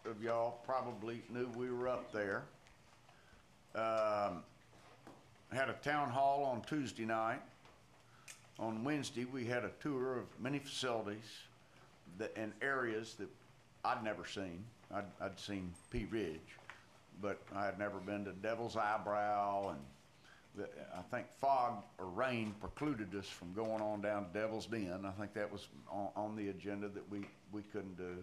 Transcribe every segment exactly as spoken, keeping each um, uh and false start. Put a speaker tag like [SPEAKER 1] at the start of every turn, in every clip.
[SPEAKER 1] of y'all probably knew we were up there. Um, had a town hall on Tuesday night. On Wednesday, we had a tour of many facilities that, and areas that I'd never seen. I'd, I'd seen Pea Ridge, but I had never been to Devil's Eyebrow, and the, I think fog or rain precluded us from going on down to Devil's Den. I think that was on, on the agenda that we, we couldn't do.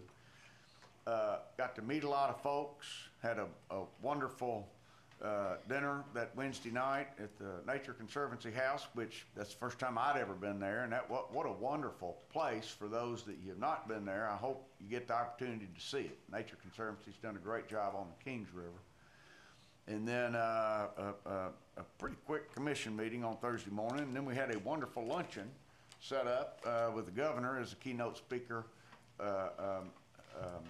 [SPEAKER 1] Uh, got to meet a lot of folks, had a, a wonderful uh, dinner that Wednesday night at the Nature Conservancy House, which that's the first time I'd ever been there, and that what, what a wonderful place for those that you have not been there. I hope you get the opportunity to see it. Nature Conservancy's done a great job on the Kings River. And then uh, a, a, a pretty quick commission meeting on Thursday morning, and then we had a wonderful luncheon set up uh, with the governor as a keynote speaker uh, um, um,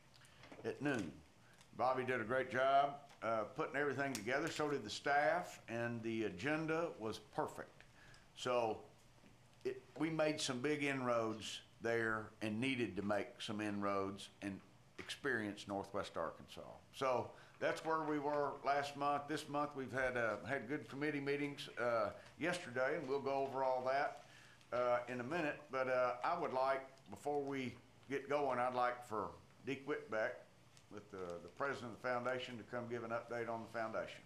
[SPEAKER 1] at noon. Bobby did a great job uh, putting everything together, so did the staff, and the agenda was perfect. So it, we made some big inroads there and needed to make some inroads and experience Northwest Arkansas. So that's where we were last month. This month we've had uh, had good committee meetings uh, yesterday, and we'll go over all that uh, in a minute. But uh, I would like, before we get going, I'd like for Deke Whitbeck, with the, the president of the foundation, to come give an update on the foundation.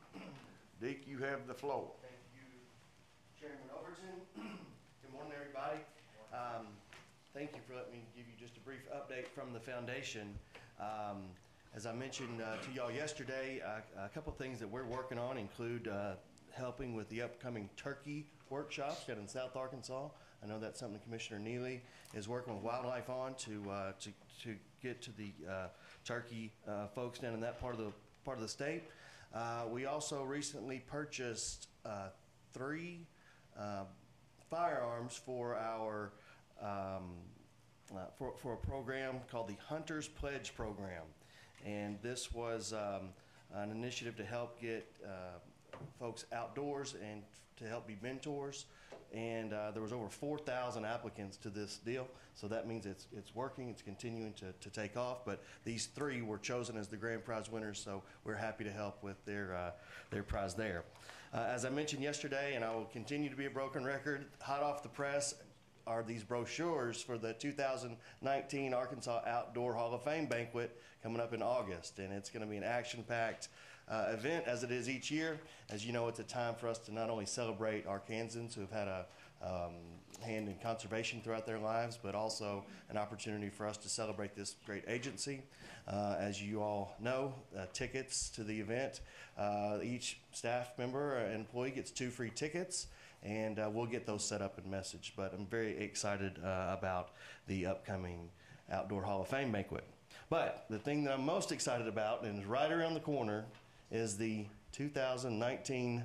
[SPEAKER 1] Deke, you have the floor.
[SPEAKER 2] Thank you, Chairman Overton. Good morning, everybody. Um, thank you for letting me give you just a brief update from the foundation. Um, as I mentioned uh, to y'all yesterday, uh, a couple of things that we're working on include uh, helping with the upcoming turkey workshops down in South Arkansas. I know that's something Commissioner Neely is working with Wildlife on to uh, to to get to the uh, turkey uh, folks down in that part of the part of the state. Uh, we also recently purchased uh, three uh, firearms for our um, uh, for for a program called the Hunters Pledge Program, and this was um, an initiative to help get uh, folks outdoors and to help be mentors. And uh, there was over four thousand applicants to this deal, so that means it's it's working, it's continuing to, to take off. But these three were chosen as the grand prize winners, so we're happy to help with their uh, their prize there. Uh, as I mentioned yesterday, and I will continue to be a broken record, hot off the press are these brochures for the two thousand nineteen Arkansas Outdoor Hall of Fame banquet coming up in August, and it's going to be an action-packed Uh, event as it is each year. As you know, it's a time for us to not only celebrate Arkansans who have had a um, hand in conservation throughout their lives, but also an opportunity for us to celebrate this great agency. Uh, as you all know, uh, tickets to the event, uh, each staff member or employee gets two free tickets, and uh, we'll get those set up and messaged. But I'm very excited uh, about the upcoming Outdoor Hall of Fame banquet. But the thing that I'm most excited about, and is right around the corner, is the two thousand nineteen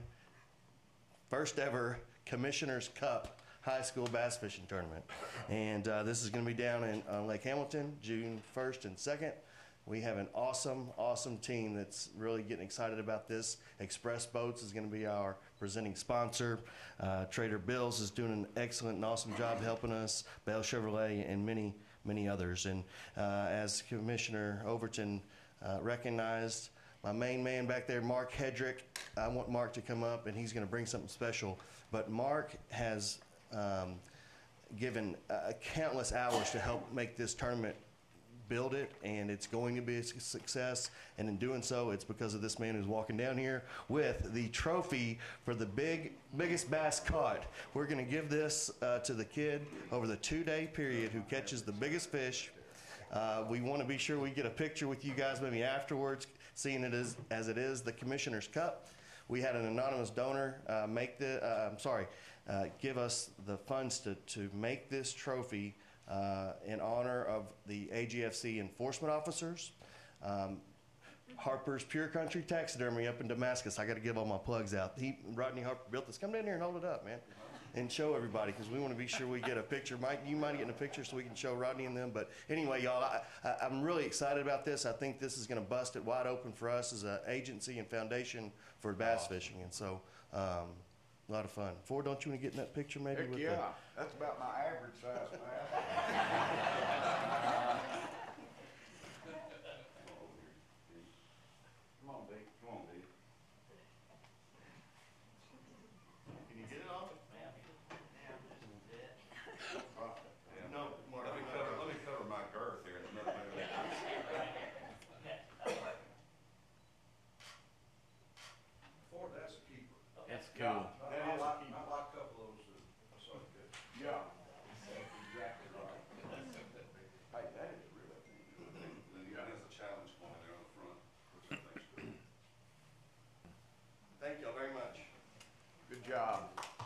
[SPEAKER 2] first ever Commissioner's Cup High School Bass Fishing Tournament. And uh, this is going to be down in uh, Lake Hamilton, June first and second. We have an awesome, awesome team that's really getting excited about this. Express Boats is going to be our presenting sponsor. Uh, Trader Bill's is doing an excellent and awesome job helping us. Bell Chevrolet and many, many others. And uh, as Commissioner Overton uh, recognized, my main man back there, Mark Hedrick, I want Mark to come up and he's going to bring something special. But Mark has um, given uh, countless hours to help make this tournament, build it, and it's going to be a success. And in doing so, it's because of this man who's walking down here with the trophy for the big biggest bass caught. We're going to give this uh, to the kid over the two-day period who catches the biggest fish. Uh, we want to be sure we get a picture with you guys maybe afterwards, seeing it as, as it is the Commissioner's Cup. We had an anonymous donor uh, make the, uh, I'm sorry, uh, give us the funds to, to make this trophy uh, in honor of the A G F C enforcement officers. Um, Harper's Pure Country Taxidermy up in Damascus. I got to give all my plugs out. He, Rodney Harper built this. Come down here and hold it up, man, and show everybody, because we want to be sure we get a picture. Mike, you might get a picture so we can show Rodney and them. But anyway, y'all, I, I, I'm really excited about this. I think this is going to bust it wide open for us as an agency and foundation for bass fishing, and so um, a lot of fun. Ford, don't you want to get in that picture maybe?
[SPEAKER 1] Heck
[SPEAKER 2] with
[SPEAKER 1] yeah,
[SPEAKER 2] the,
[SPEAKER 1] that's about my average size, man.
[SPEAKER 2] Thank y'all very much.
[SPEAKER 1] Good job.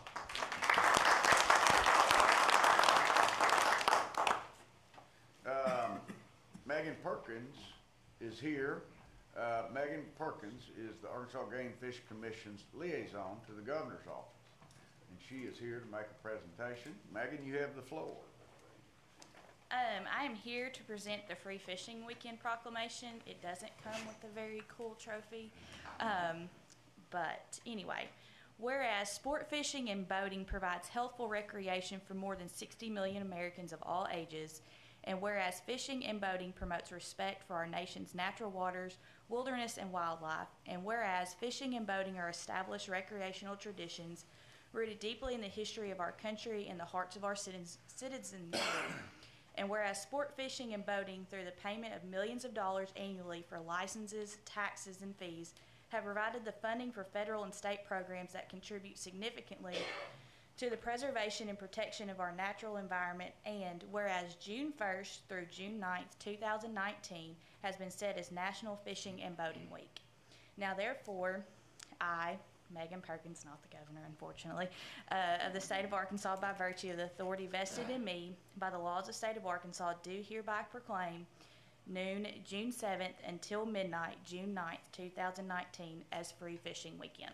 [SPEAKER 1] Um, Megan Perkins is here. Uh, Megan Perkins is the Arkansas Game Fish Commission's liaison to the governor's office. And she is here to make a presentation. Megan, you have the floor.
[SPEAKER 3] Um, I am here to present the Free Fishing Weekend proclamation. It doesn't come with a very cool trophy. Um, but anyway, whereas sport fishing and boating provides healthful recreation for more than sixty million Americans of all ages, and whereas fishing and boating promotes respect for our nation's natural waters, wilderness, and wildlife, and whereas fishing and boating are established recreational traditions rooted deeply in the history of our country and the hearts of our citizens, citizenry, and whereas sport fishing and boating, through the payment of millions of dollars annually for licenses, taxes, and fees, have provided the funding for federal and state programs that contribute significantly to the preservation and protection of our natural environment, and whereas June first through June ninth, two thousand nineteen has been set as National Fishing and Boating Week. Now therefore, I, Megan Perkins, not the governor unfortunately, uh, of the state of Arkansas, by virtue of the authority vested in me by the laws of the state of Arkansas, do hereby proclaim noon June seventh until midnight June ninth, two thousand nineteen as Free Fishing Weekend.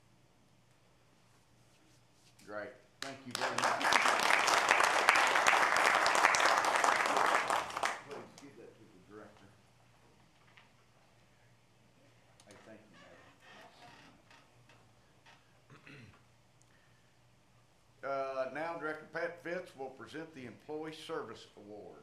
[SPEAKER 1] Great. Thank you very much. Please give that to the director. Hey, thank you, Megan. Uh, now Director Pat Fitz will present the Employee Service Awards.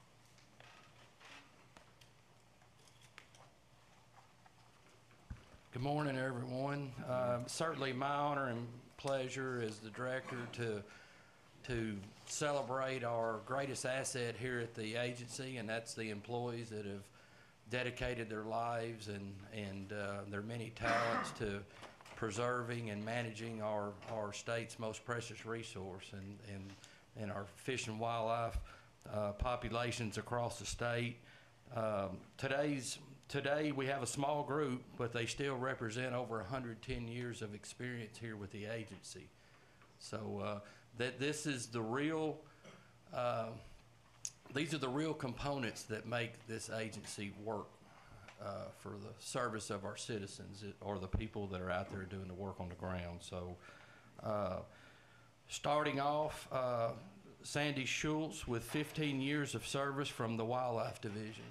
[SPEAKER 4] Good morning, everyone. Uh, certainly my honor and pleasure as the director to to celebrate our greatest asset here at the agency, and that's the employees that have dedicated their lives and, and uh, their many talents to preserving and managing our, our state's most precious resource, and, and, and our fish and wildlife uh, populations across the state. Um, today's Today we have a small group, but they still represent over one hundred ten years of experience here with the agency. So uh, that this is the real, uh, these are the real components that make this agency work uh, for the service of our citizens, or the people that are out there doing the work on the ground. So uh, starting off, uh, Sandy Schultz with fifteen years of service from the Wildlife Division.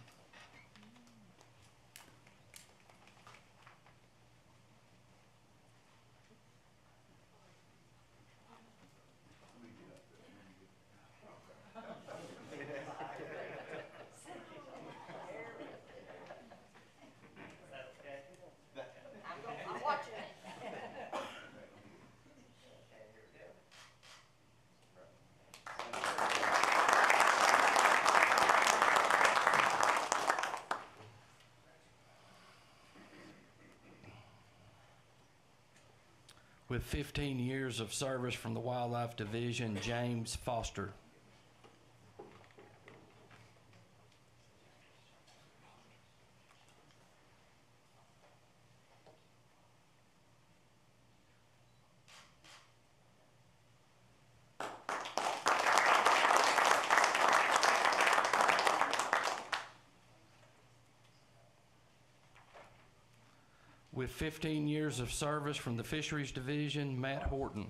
[SPEAKER 4] With fifteen years of service from the Wildlife Division, James Foster. With fifteen years of service from the Fisheries Division, Matt Horton.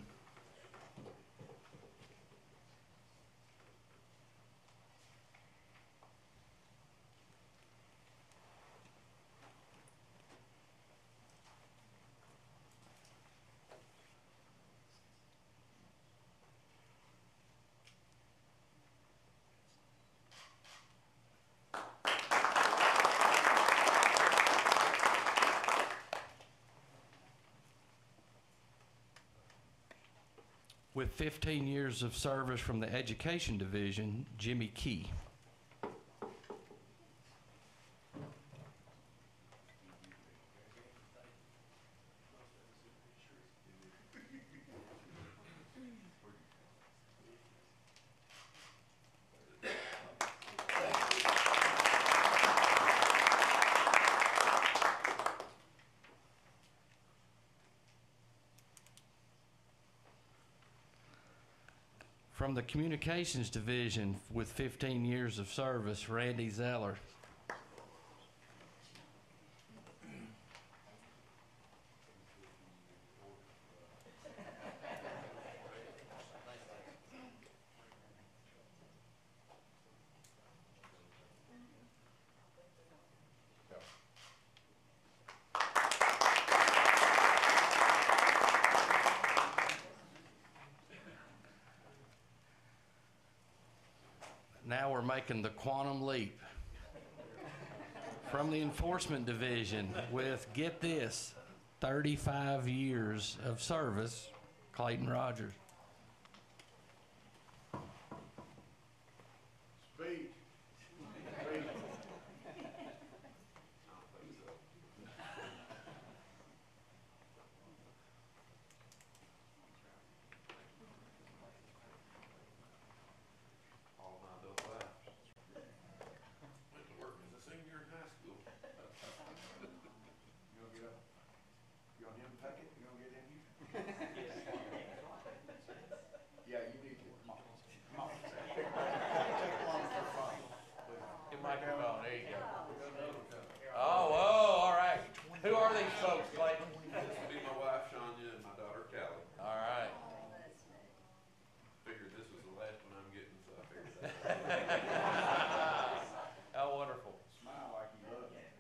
[SPEAKER 4] With fifteen years of service from the Education Division, Jimmy Key. From the Communications Division with fifteen years of service, Randy Zeller. Now we're making the quantum leap. From the Enforcement Division with, get this, thirty-five years of service, Clayton Rogers.
[SPEAKER 1] Speed. Speed.
[SPEAKER 5] All my adult life. Went to work as a senior in high school.
[SPEAKER 1] You gonna get up? You want him to take it? You gonna get in here? Yeah, you need to. Come on. Come on. Take one for fun.
[SPEAKER 4] Your microphone, there you go. Oh, whoa, all right. Who are these folks, Clayton?
[SPEAKER 5] This would be my wife, Shania, and my daughter, Callie.
[SPEAKER 4] All right.
[SPEAKER 5] Figured this was the last one I'm getting, so I figured that.
[SPEAKER 4] How wonderful.
[SPEAKER 1] Smile like you love it.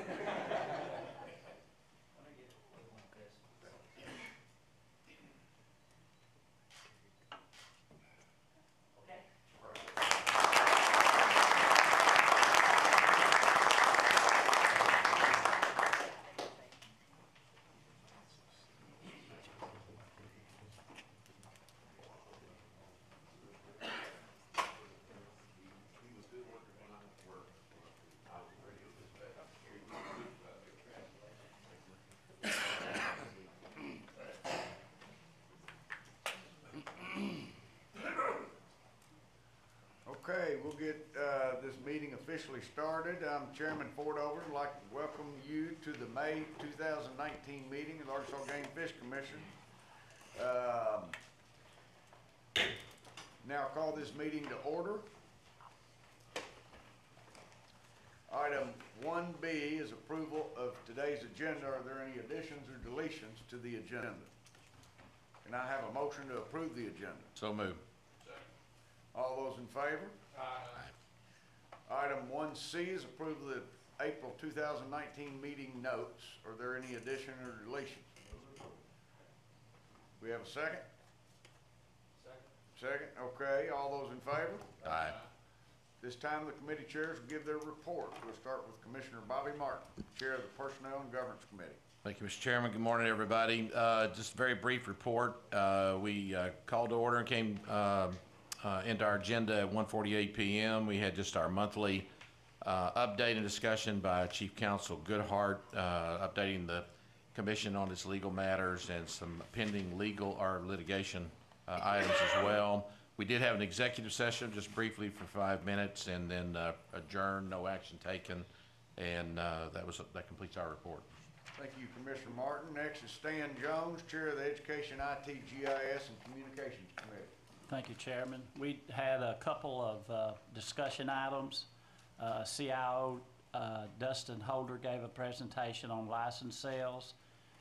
[SPEAKER 5] He was good worker when I went to work. I was radio dispatch.
[SPEAKER 1] Okay, we'll get uh, this meeting officially started. I'm Chairman Fordover. I'd like to welcome you to the May two thousand nineteen meeting of the Arkansas Game and Fish Commission. Um, Now call this meeting to order. Item one B is approval of today's agenda. Are there any additions or deletions to the agenda? Can I have a motion to approve the agenda?
[SPEAKER 4] So move.
[SPEAKER 1] All those in favor? Item one C is approval of the April two thousand nineteen meeting notes. Are there any addition or deletions? We have a second? Second. Second, okay. All those in favor?
[SPEAKER 4] Aye.
[SPEAKER 1] This time, the committee chairs will give their reports. We'll start with Commissioner Bobby Martin, Chair of the Personnel and Governance Committee.
[SPEAKER 6] Thank you, Mister Chairman. Good morning, everybody. Uh, just a very brief report. Uh, we uh, called to order and came uh, uh, into our agenda at one forty-eight p m We had just our monthly uh, update and discussion by Chief Counsel Goodhart, uh, updating the commission on its legal matters and some pending legal or litigation uh, items as well. We did have an executive session just briefly for five minutes and then uh, adjourned, no action taken, and uh, that was that completes our report.
[SPEAKER 1] Thank you, Commissioner Martin. Next is Stan Jones, Chair of the Education, I T, G I S, and Communications Committee.
[SPEAKER 7] Thank you, Chairman. We had a couple of uh, discussion items. Uh, C I O uh, Dustin Holder gave a presentation on license sales.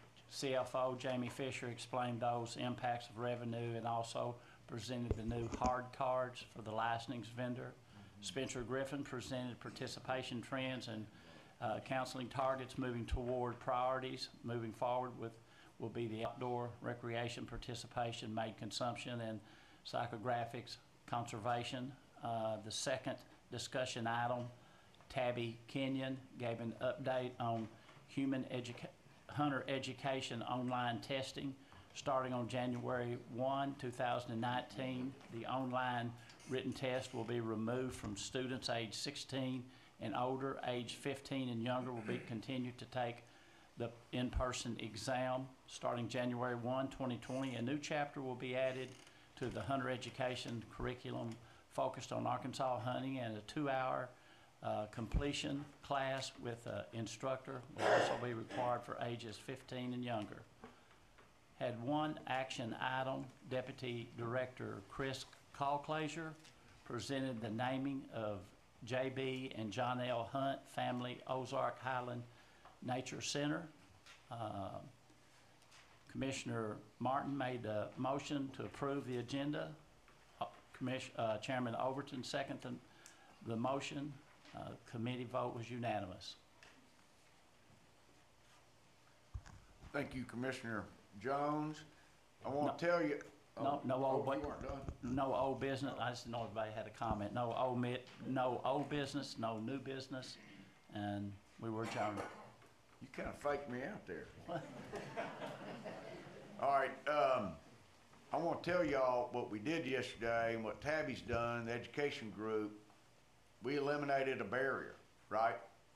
[SPEAKER 7] C F O Jamie Fisher explained those impacts of revenue and also presented the new hard cards for the licensing vendor. Spencer Griffin presented participation trends and uh, counseling targets moving toward priorities. Moving forward with will be the outdoor recreation participation, made consumption, and psychographics conservation. Uh, the second discussion item, Tabby Kenyon gave an update on human educa hunter education online testing. Starting on January first, two thousand nineteen, the online written test will be removed from students age sixteen and older. Age fifteen and younger will be continued to take the in-person exam. Starting January first, twenty twenty, a new chapter will be added to the hunter education curriculum focused on Arkansas hunting, and a two-hour uh, completion class with an instructor will also be required for ages fifteen and younger. Had one action item. Deputy Director Chris Callclaser presented the naming of J B and John L. Hunt Family Ozark Highland Nature Center. Um, Commissioner Martin made a motion to approve the agenda. Uh, Commiss- uh, Chairman Overton seconded the, the motion. Uh, committee vote was unanimous.
[SPEAKER 1] Thank you, Commissioner Jones. I
[SPEAKER 7] No.
[SPEAKER 1] want to tell you.
[SPEAKER 7] No,
[SPEAKER 1] oh,
[SPEAKER 7] no
[SPEAKER 1] oh,
[SPEAKER 7] old,
[SPEAKER 1] you
[SPEAKER 7] bu-
[SPEAKER 1] weren't done?
[SPEAKER 7] no old business. I just didn't know if anybody had a comment. No old mi- no old business, no new business, and we were adjourned.
[SPEAKER 1] You kind of faked me out there. All right, um, I want to tell y'all what we did yesterday and what Tabby's done, the education group. We eliminated a barrier, right?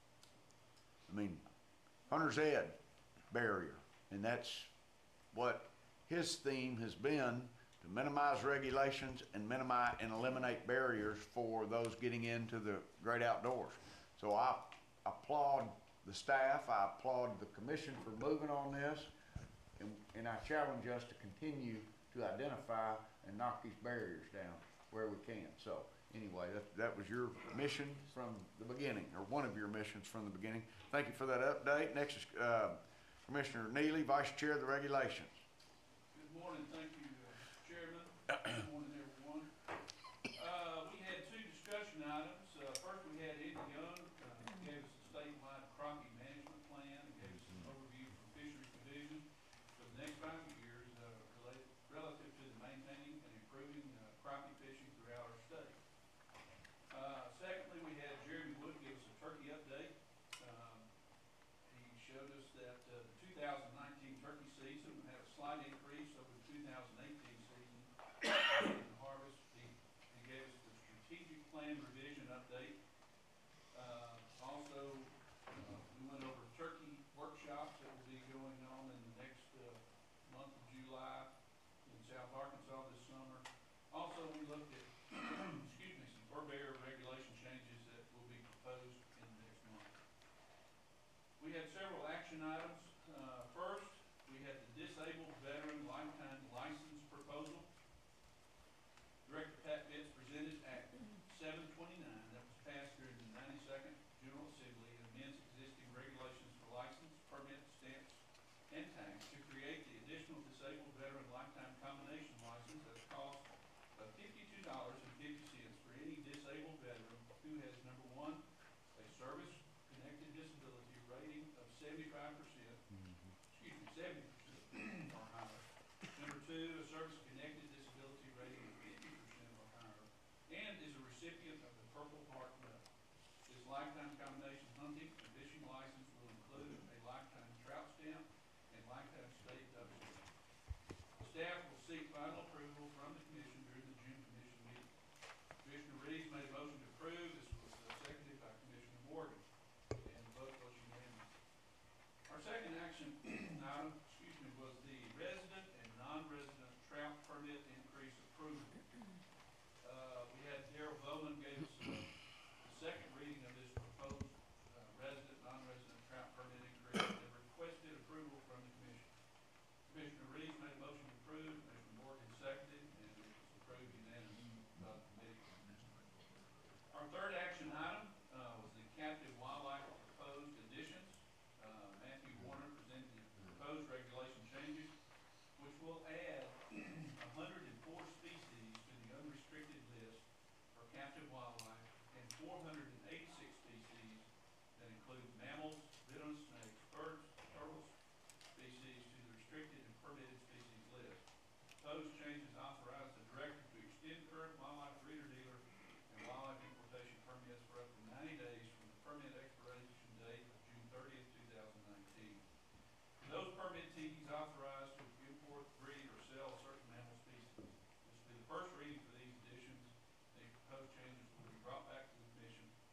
[SPEAKER 1] I mean, Hunter's Ed barrier, and that's what his theme has been, to minimize regulations and minimize and eliminate barriers for those getting into the great outdoors. So I applaud the staff, I applaud the commission for moving on this, and, and I challenge us to continue to identify and knock these barriers down where we can. So anyway, that, that was your mission from the beginning, or one of your missions from the beginning. Thank you for that update. Next is uh, Commissioner Neely, Vice Chair of the Regulations.
[SPEAKER 8] Good morning, thank you, uh, Chairman. Good morning, everyone. Uh, we had two discussion items. Uh, first, we had Andy Young, uh, gave us a statewide crappie management plan, and gave us an overview for Fisheries Division for the next five years, uh, related, relative to the maintaining and improving, uh, crappie fishing throughout our state. Uh, secondly, we had Jeremy Wood give us a turkey update. Um, he showed us that, uh, the two thousand nineteen turkey season had a slight increase over the two thousand eighteen season in harvest. He, he gave us the strategic plan revision update. Uh, also, uh, we went over turkey workshops that will be going on in the next, uh, month of July in South Arkansas this summer. Also, we looked at, excuse me, some fur bear regulation changes that will be proposed in the next month. We had several action items. Uh, first, we had the disabled veteran lifetime license proposal. Director Pat Pitts presented Act seven twenty-nine that was passed during the ninety-second General Assembly and amends existing regulations for license, permits, stamps, and tax to create the additional disabled veteran lifetime combination license at a cost of fifty-two dollars and fifty cents for any disabled veteran who has, number one, a service-connected disability rating of seventy-five percent, excuse me, seventy percent or higher. Number two, a service-connected disability rating of fifty percent or higher, and is a recipient of the Purple Heart Medal. This lifetime combination hunting and fishing license will include a lifetime trout stamp and lifetime state duck stamp. Staff will seek final approval from the commission during the June commission meeting. Commissioner Reeves made a motion to approve. This was uh, seconded by Commissioner Morgan, and the vote was unanimous. Our second action item, excuse me, was the resident and non-resident trout permit increase approval. Uh, we had Darrell Bowman gave us uh, the second reading of this proposed uh, resident, non-resident trout permit increase and requested approval from the commission. Commissioner Reeves made a motion to approve, Commissioner Morgan seconded, and it was approved unanimously by the committee. Our third action item uh, was the captive wildlife proposed additions. Uh, Matthew Warner presented the proposed regulation changes, which will add one hundred four species to the unrestricted list for captive wildlife and four hundred eighty-six species that include mammals, venomous snakes, birds, turtles species to the restricted and permitted species list. Proposed changes authorize the director to extend current wildlife breeder-dealer and wildlife importation permits for up to ninety days from the permit expiration date of June thirtieth, two thousand nineteen. Those permittees authorized to import, breed, or sell certain mammal species. This will be the first reading for these additions. These proposed changes will be brought back to the commission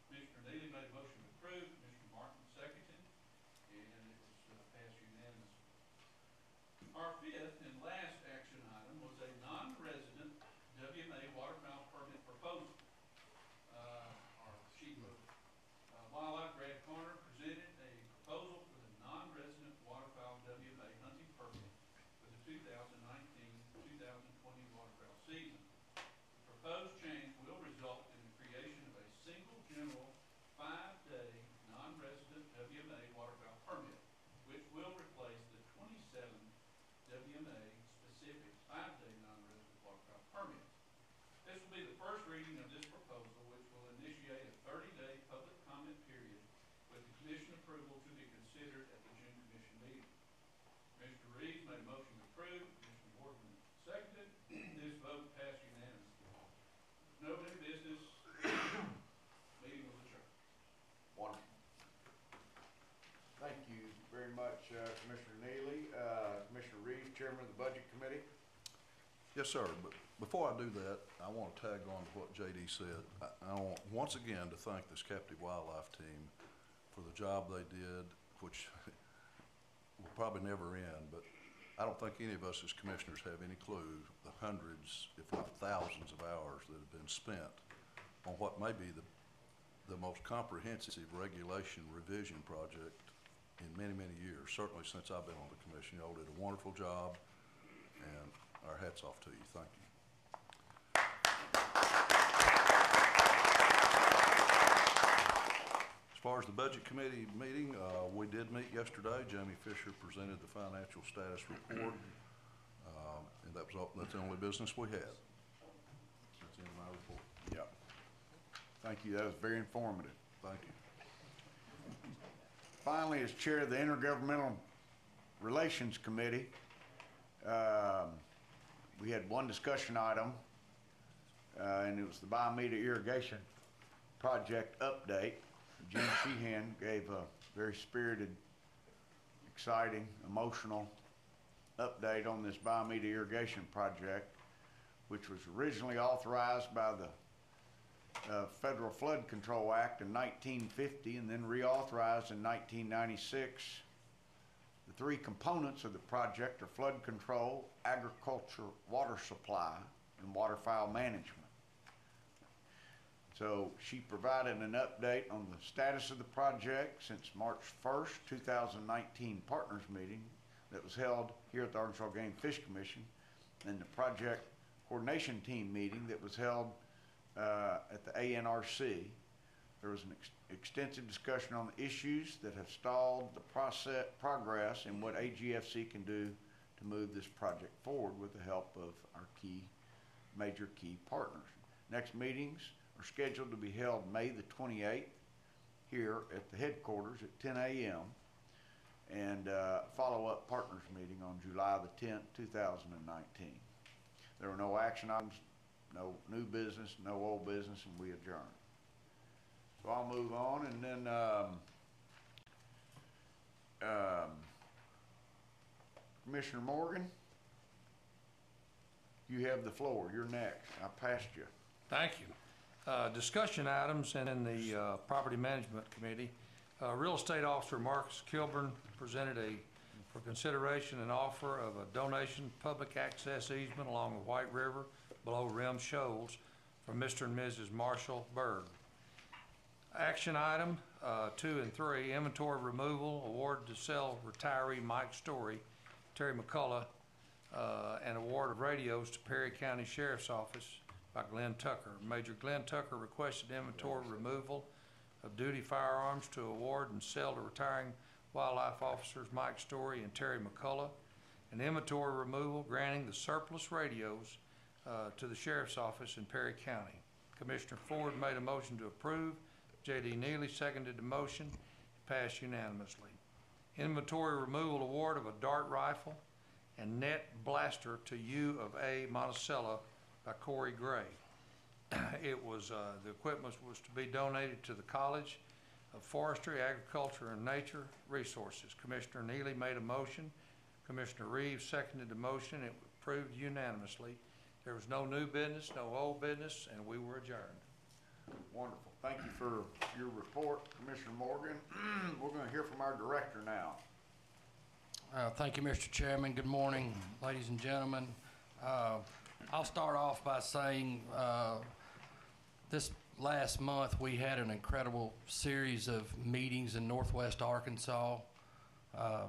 [SPEAKER 8] Commissioner Neely made a motion to approve, Commissioner Martin seconded, and it was uh, passed unanimously. Our fifth and last action item was a non-resident W M A waterfowl permit proposal. Uh, our chief of uh, wildlife, Brad Carter, presented a proposal for the non-resident waterfowl W M A hunting permit for the two thousand nineteen two thousand twenty waterfowl season. The proposed change will result in the creation of a single general five-day non-resident W M A waterfowl permit, which will replace the twenty-seven W M A specific five-day non-resident waterfowl permits. This will be the first reading of this proposal, which will initiate a thirty-day public comment period with the commission approval to be considered at the June commission meeting. Mister Reeves made a motion to approve, Mister Boardman seconded. This vote passed unanimously. No new business. Meeting was adjourned.
[SPEAKER 1] Wonderful. Thank you very much, uh, Commissioner Neely. Uh, Commissioner Reeves, Chairman of the Budget Committee.
[SPEAKER 9] Yes, sir, but before I do that, I want to tag on to what J D said. I, I want, once again, to thank this captive wildlife team for the job they did, which will probably never end, but I don't think any of us as commissioners have any clue the hundreds, if not thousands of hours that have been spent on what may be the, the most comprehensive regulation revision project in many, many years, certainly since I've been on the commission. Y'all did a wonderful job, and our hats off to you. Thank you. As far as the Budget Committee meeting, uh, we did meet yesterday. Jamie Fisher presented the financial status report, um, and that was all, that's the only business we had. That's in my report.
[SPEAKER 1] Yep. Thank you. That was very informative.
[SPEAKER 9] Thank you.
[SPEAKER 1] Finally, as Chair of the Intergovernmental Relations Committee, um, we had one discussion item, uh, and it was the Biomeda Irrigation Project update. Jim Sheehan gave a very spirited, exciting, emotional update on this Biomeda Irrigation Project, which was originally authorized by the uh, Federal Flood Control Act in nineteen fifty and then reauthorized in nineteen ninety-six. The three components of the project are flood control, agriculture, water supply, and waterfowl management. So she provided an update on the status of the project since March first, two thousand nineteen partners meeting that was held here at the Arkansas Game Fish Commission, and the project coordination team meeting that was held uh, at the A N R C. There was an ex extensive discussion on the issues that have stalled the process, progress and what A G F C can do to move this project forward with the help of our key, major key partners. Next meetings are scheduled to be held May the twenty-eighth here at the headquarters at ten A M and uh, follow-up partners meeting on July the tenth, two thousand nineteen. There were no action items, no new business, no old business, and we adjourned. So I'll move on, and then um, um, Commissioner Morgan, you have the floor. You're next. I passed you.
[SPEAKER 4] Thank you. Uh, discussion items and in the uh, Property Management Committee. Uh, Real Estate Officer Marcus Kilburn presented a, for consideration, an offer of a donation public access easement along the White River below Rim Shoals from Mister and Missus Marshall Berg. Action item uh, two and three, inventory removal, award to sell retiree Mike Story, Terry McCullough, uh, and award of radios to Perry County Sheriff's Office by Glenn Tucker. Major Glenn Tucker requested inventory removal of duty firearms to award and sell to retiring wildlife officers Mike Story and Terry McCullough, and inventory removal granting the surplus radios uh, to the Sheriff's Office in Perry County. Commissioner Ford made a motion to approve. J D Neely seconded the motion. Passed unanimously. Inventory removal award of a dart rifle and net blaster to U of A Monticello by Corey Gray. It was, uh, the equipment was to be donated to the College of Forestry, Agriculture, and Nature Resources. Commissioner Neely made a motion. Commissioner Reeves seconded the motion. It was approved unanimously. There was no new business, no old business, and we were adjourned.
[SPEAKER 1] One Wonderful. Thank you for your report, Commissioner Morgan. We're going to hear from our director now.
[SPEAKER 4] Uh, Thank you, Mister Chairman. Good morning, ladies and gentlemen. Uh, I'll start off by saying uh, this last month we had an incredible series of meetings in Northwest Arkansas. Uh,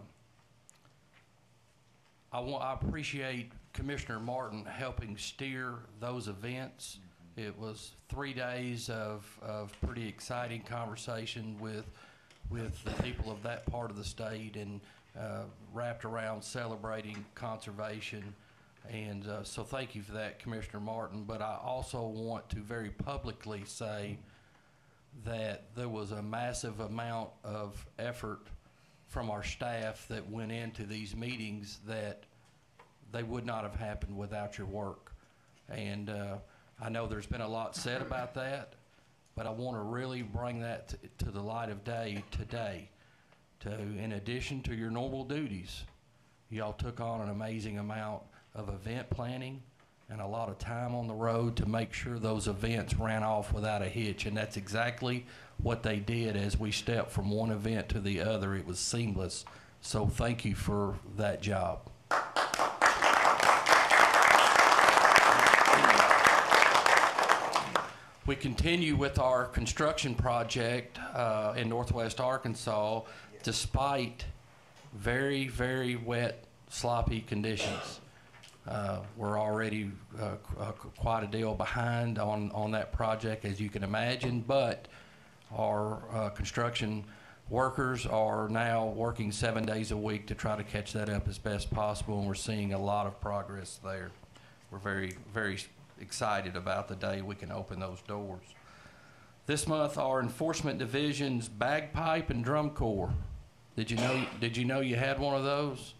[SPEAKER 4] I want, I appreciate Commissioner Martin helping steer those events. It was three days of, of pretty exciting conversation with, with the people of that part of the state, and uh, wrapped around celebrating conservation. And uh, so thank you for that, Commissioner Martin. But I also want to very publicly say that there was a massive amount of effort from our staff that went into these meetings that they would not have happened without your work. And uh, I know there's been a lot said about that, but I want to really bring that to, to the light of day today. To, in addition to your normal duties, y'all took on an amazing amount of event planning and a lot of time on the road to make sure those events ran off without a hitch. And that's exactly what they did as we stepped from one event to the other. It was seamless. So thank you for that job. We continue with our construction project uh, in Northwest Arkansas despite very, very wet, sloppy conditions. Uh, we're already uh, qu uh, quite a deal behind on, on that project, as you can imagine, but our uh, construction workers are now working seven days a week to try to catch that up as best possible, and we're seeing a lot of progress there. We're very, very excited about the day we can open those doors. This month, our enforcement division's bagpipe and drum corps. Did you know? Did you know you had one of those?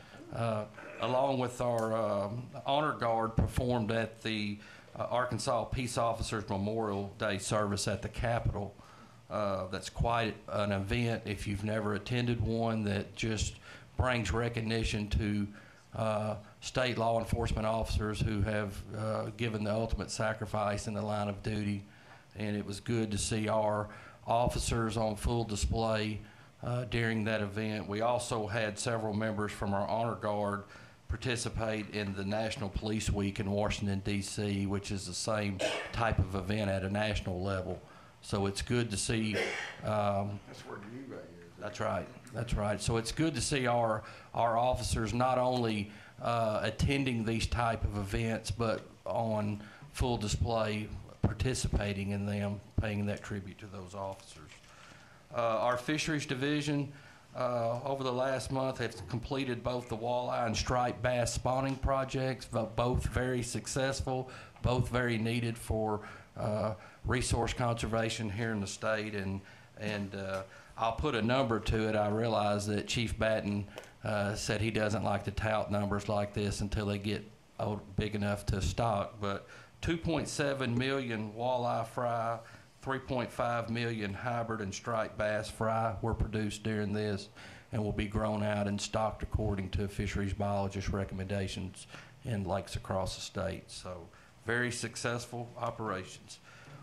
[SPEAKER 4] Uh, along with our um, honor guard, performed at the uh, Arkansas Peace Officers Memorial Day service at the Capitol. Uh, that's quite an event. If you've never attended one, that just brings recognition to uh, state law enforcement officers who have uh, given the ultimate sacrifice in the line of duty. And it was good to see our officers on full display uh, during that event. We also had several members from our honor guard participate in the National Police Week in Washington, D C, which is the same type of event at a national level. So it's good to see. Um,
[SPEAKER 1] That's where you right here.
[SPEAKER 4] That's right. That's right. So it's good to see our our officers not only uh, attending these type of events, but on full display, participating in them, paying that tribute to those officers. Uh, our fisheries division, uh, over the last month, has completed both the walleye and striped bass spawning projects, both very successful, both very needed for uh, resource conservation here in the state. And, and uh, I'll put a number to it. I realize that Chief Batten uh, said he doesn't like to tout numbers like this until they get old, big enough to stock, but two point seven million walleye fry, three point five million hybrid and striped bass fry were produced during this and will be grown out and stocked according to fisheries biologist recommendations in lakes across the state. So very successful operations.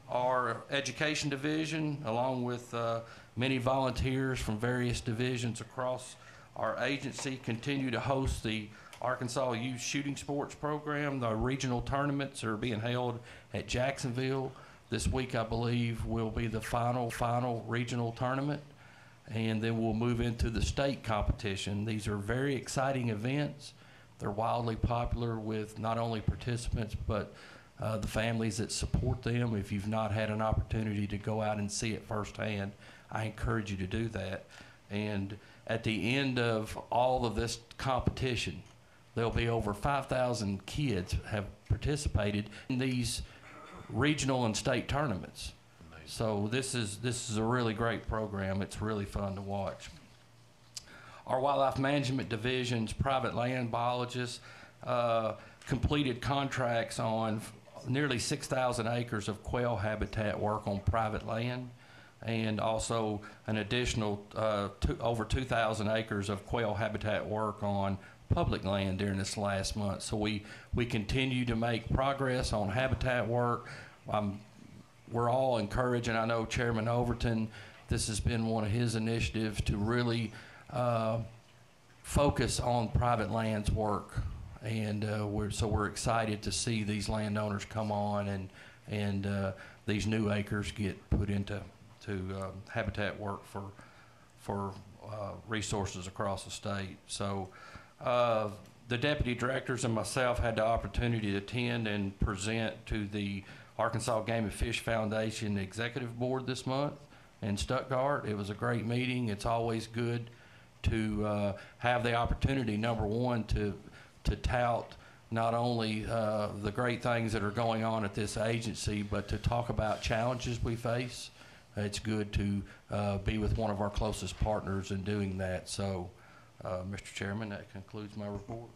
[SPEAKER 4] Our education division, along with uh, many volunteers from various divisions across our agency, continue to host the Arkansas Youth Shooting Sports Program. The regional tournaments are being held at Jacksonville. This week, I believe, will be the final, final regional tournament, and then we'll move into the state competition. These are very exciting events. They're wildly popular with not only participants, but uh, the families that support them. If you've not had an opportunity to go out and see it firsthand, I encourage you to do that. And at the end of all of this competition, there'll be over five thousand kids have participated in these regional and state tournaments. Amazing. So this is this is a really great program. It's really fun to watch. Our wildlife management division's private land biologists uh, completed contracts on nearly six thousand acres of quail habitat work on private land, and also an additional uh, two, over two thousand acres of quail habitat work on public land during this last month. So we, we continue to make progress on habitat work. I'm we're all encouraged, and I know Chairman Overton, this has been one of his initiatives to really uh, focus on private lands work. And uh, we're, so we're excited to see these landowners come on and, and uh, these new acres get put into to uh, habitat work for, for uh, resources across the state. So uh, the deputy directors and myself had the opportunity to attend and present to the Arkansas Game and Fish Foundation Executive Board this month in Stuttgart. It was a great meeting. It's always good to uh, have the opportunity, number one, to to tout not only uh, the great things that are going on at this agency, but to talk about challenges we face. It's good to uh, be with one of our closest partners in doing that. So, uh, Mister Chairman, that concludes my report.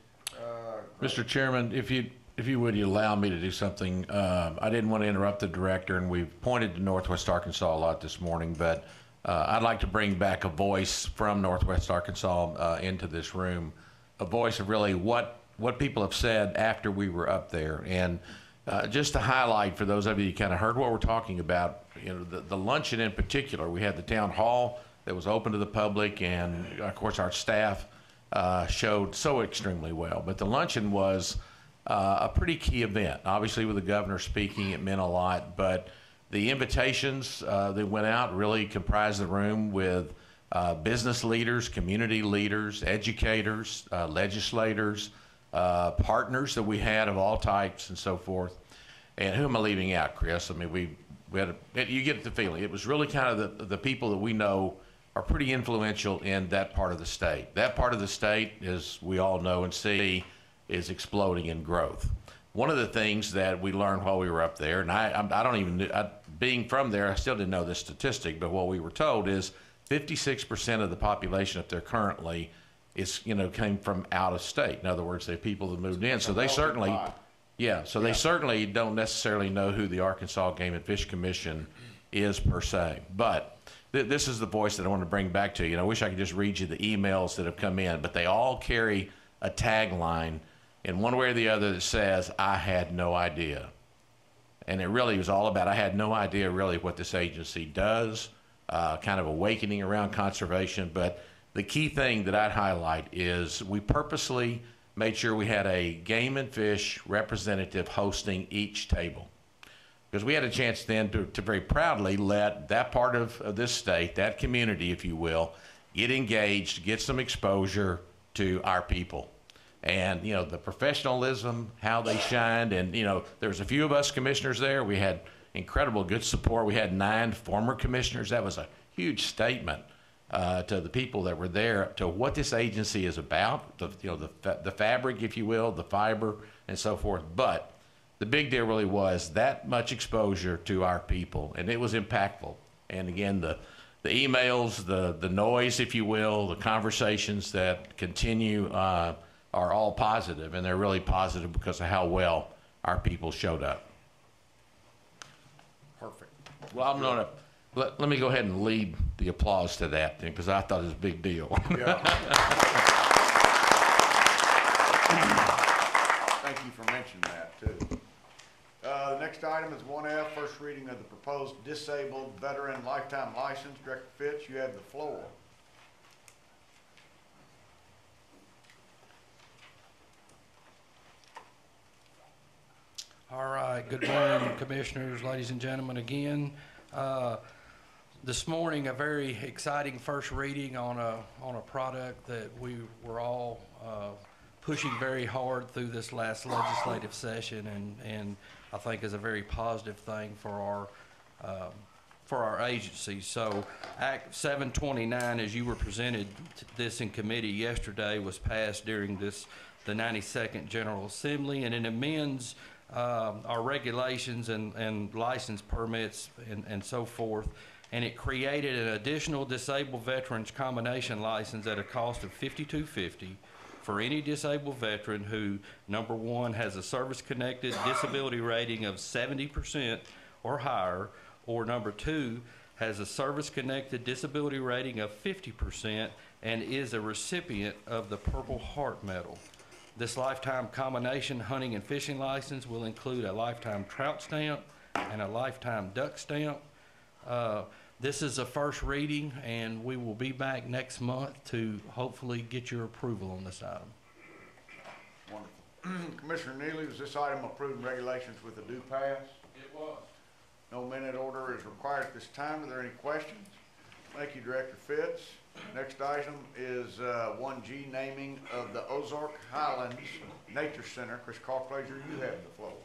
[SPEAKER 6] Mister Chairman, if you, if you would, you allow me to do something. Um, I didn't want to interrupt the director, and we've pointed to Northwest Arkansas a lot this morning, but uh, I'd like to bring back a voice from Northwest Arkansas uh, into this room, a voice of really what, what people have said after we were up there. And uh, just to highlight for those of you who kind of heard what we're talking about, you know, the, the luncheon in particular, we had the town hall that was open to the public, and of course our staff uh, showed so extremely well. But the luncheon was uh, a pretty key event. Obviously with the governor speaking, it meant a lot, but the invitations uh, that went out really comprised the room with uh, business leaders, community leaders, educators, uh, legislators, uh, partners that we had of all types and so forth. And who am I leaving out, Chris? I mean, we, we had a, you get the feeling. It was really kind of the, the people that we know are pretty influential in that part of the state. That part of the state, as we all know and see, is exploding in growth. One of the things that we learned while we were up there, and I, I don't even, I, being from there, I still didn't know this statistic, but what we were told is fifty-six percent of the population up there currently is, you know, came from out of state. In other words, they're people that moved in. So they certainly, yeah, so they certainly don't necessarily know who the Arkansas Game and Fish Commission is per se. But th this is the voice that I want to bring back to you. And I wish I could just read you the emails that have come in, but they all carry a tagline in one way or the other that says, I had no idea. And it really was all about, I had no idea really what this agency does, uh, kind of awakening around conservation. But the key thing that I'd highlight is we purposely made sure we had a game and fish representative hosting each table. Because we had a chance then to, to very proudly let that part of, of this state, that community, if you will, get engaged, get some exposure to our people. And, you know, the professionalism, how they shined, and, you know, there was a few of us commissioners there. We had incredible good support. We had nine former commissioners. That was a huge statement uh, to the people that were there to what this agency is about, the, you know, the, fa the fabric, if you will, the fiber, and so forth. But the big deal really was that much exposure to our people, and it was impactful. And again, the, the emails, the, the noise, if you will, the conversations that continue uh, are all positive, and they're really positive because of how well our people showed up. Perfect. Well, I'm gonna, let, let me go ahead and lead the applause to that thing, because I thought it was a big deal.
[SPEAKER 1] Yeah. Thank you for mentioning that, too. Uh, the next item is one F, first reading of the proposed disabled veteran lifetime license. Director Fitch, you have the floor.
[SPEAKER 4] All right, good morning, commissioners, ladies and gentlemen, again. Uh, this morning, a very exciting first reading on a, on a product that we were all uh, pushing very hard through this last legislative session, and, and I think is a very positive thing for our, um, for our agency. So Act seven twenty-nine, as you were presented to this in committee yesterday, was passed during this, the ninety-second General Assembly, and it amends Um, our regulations and, and license permits and, and so forth, and it created an additional disabled veterans combination license at a cost of fifty-two fifty for any disabled veteran who, number one, has a service-connected disability rating of seventy percent or higher, or number two, has a service-connected disability rating of fifty percent and is a recipient of the Purple Heart Medal. This lifetime combination hunting and fishing license will include a lifetime trout stamp, and a lifetime duck stamp. Uh, This is a first reading, and we will be back next month to hopefully get your approval on this item.
[SPEAKER 1] Wonderful. Commissioner Neely, was this item approved in regulations with a due pass?
[SPEAKER 8] It was.
[SPEAKER 1] No minute order is required at this time. Are there any questions? Thank you, Director Fitz. Next item is uh, one G, naming of the Ozark Highlands Nature Center. Chris Carpenter, you have the floor.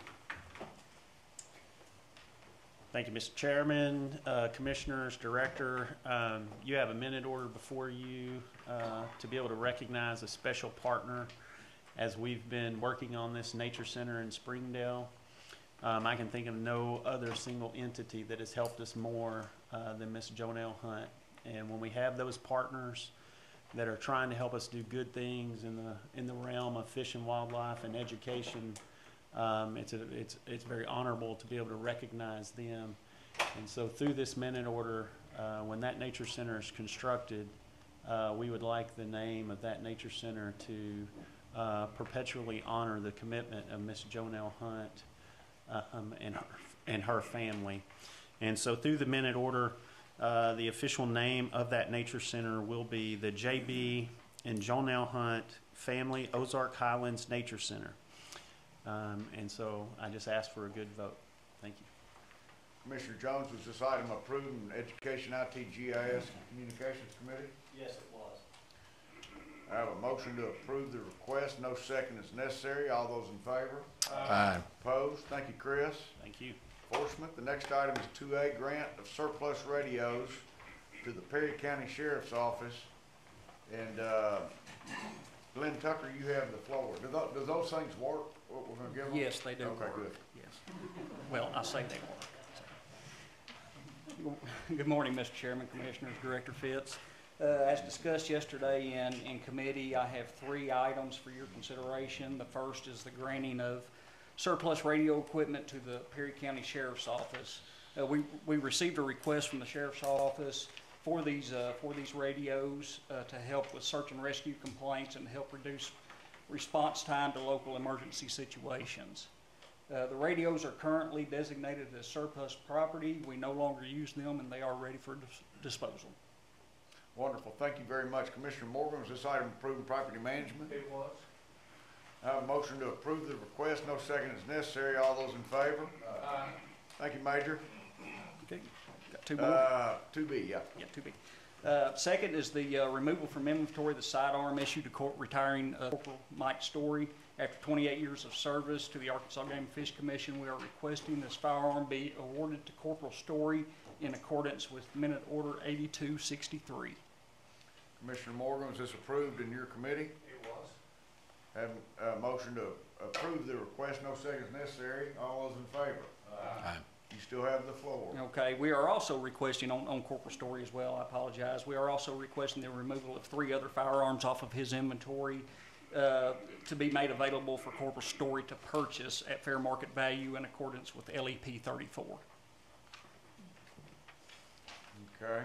[SPEAKER 10] Thank you, Mister Chairman, uh, Commissioners, Director. Um, you have a minute order before you uh, to be able to recognize a special partner as we've been working on this Nature Center in Springdale. Um, I can think of no other single entity that has helped us more uh, than Miss Jonelle Hunt. And when we have those partners that are trying to help us do good things in the in the realm of fish and wildlife and education, Um, it's, a, it's, it's very honorable to be able to recognize them. And so through this minute order, uh, when that nature center is constructed, uh, we would like the name of that nature center to uh, perpetually honor the commitment of Miss Jonelle Hunt uh, um, and, her, and her family. And so through the minute order, uh, the official name of that nature center will be the J B and Jonelle Hunt Family Ozark Highlands Nature Center. Um, and so I just ask for a good vote. Thank you.
[SPEAKER 1] Commissioner Jones, was this item approved in Education, I T, G I S, and Communications Committee?
[SPEAKER 7] Yes, it was.
[SPEAKER 1] I have a motion to approve the request. No second is necessary. All those in favor?
[SPEAKER 6] Aye.
[SPEAKER 1] Opposed? Thank you, Chris.
[SPEAKER 10] Thank you.
[SPEAKER 1] Enforcement. The next item is two A, grant of surplus radios to the Perry County Sheriff's Office. And uh, Glenn Tucker, you have the floor. Do those, do those things work? What we're gonna give them?
[SPEAKER 11] Yes, they do
[SPEAKER 1] Okay,
[SPEAKER 11] work.
[SPEAKER 1] good.
[SPEAKER 11] Yes. Well, I say they work. Good morning, Mister Chairman, Commissioners, Director Fitz. Uh, as discussed yesterday in, in committee, I have three items for your consideration. The first is the granting of surplus radio equipment to the Perry County Sheriff's Office. Uh, we, we received a request from the Sheriff's Office for these, uh, for these radios uh, to help with search and rescue complaints and help reduce response time to local emergency situations. Uh, the radios are currently designated as surplus property. We no longer use them, and they are ready for dis disposal.
[SPEAKER 1] Wonderful. Thank you very much. Commissioner Morgan, was this item approved in property management?
[SPEAKER 8] It was.
[SPEAKER 1] I have a motion to approve the request. No second is necessary. All those in favor?
[SPEAKER 8] Aye.
[SPEAKER 1] Thank you, Major.
[SPEAKER 11] Okay, got two more.
[SPEAKER 1] Uh, two B, yeah.
[SPEAKER 11] Yeah, two B. Uh, second is the uh, removal from inventory of the sidearm issued to court retiring uh, Corporal Mike Story. After twenty-eight years of service to the Arkansas Game and Fish Commission, we are requesting this firearm be awarded to Corporal Story in accordance with Minute Order eighty-two sixty-three.
[SPEAKER 1] Commissioner Morgan, was this approved in your committee?
[SPEAKER 8] It was.
[SPEAKER 1] Have a motion to approve the request. No seconds necessary. All those in favor?
[SPEAKER 6] Aye.
[SPEAKER 1] You still have the floor.
[SPEAKER 11] Okay, we are also requesting on, on Corporal Story as well, I apologize. We are also requesting the removal of three other firearms off of his inventory uh, to be made available for Corporal Story to purchase at fair market value in accordance with L E P thirty-four.
[SPEAKER 1] Okay.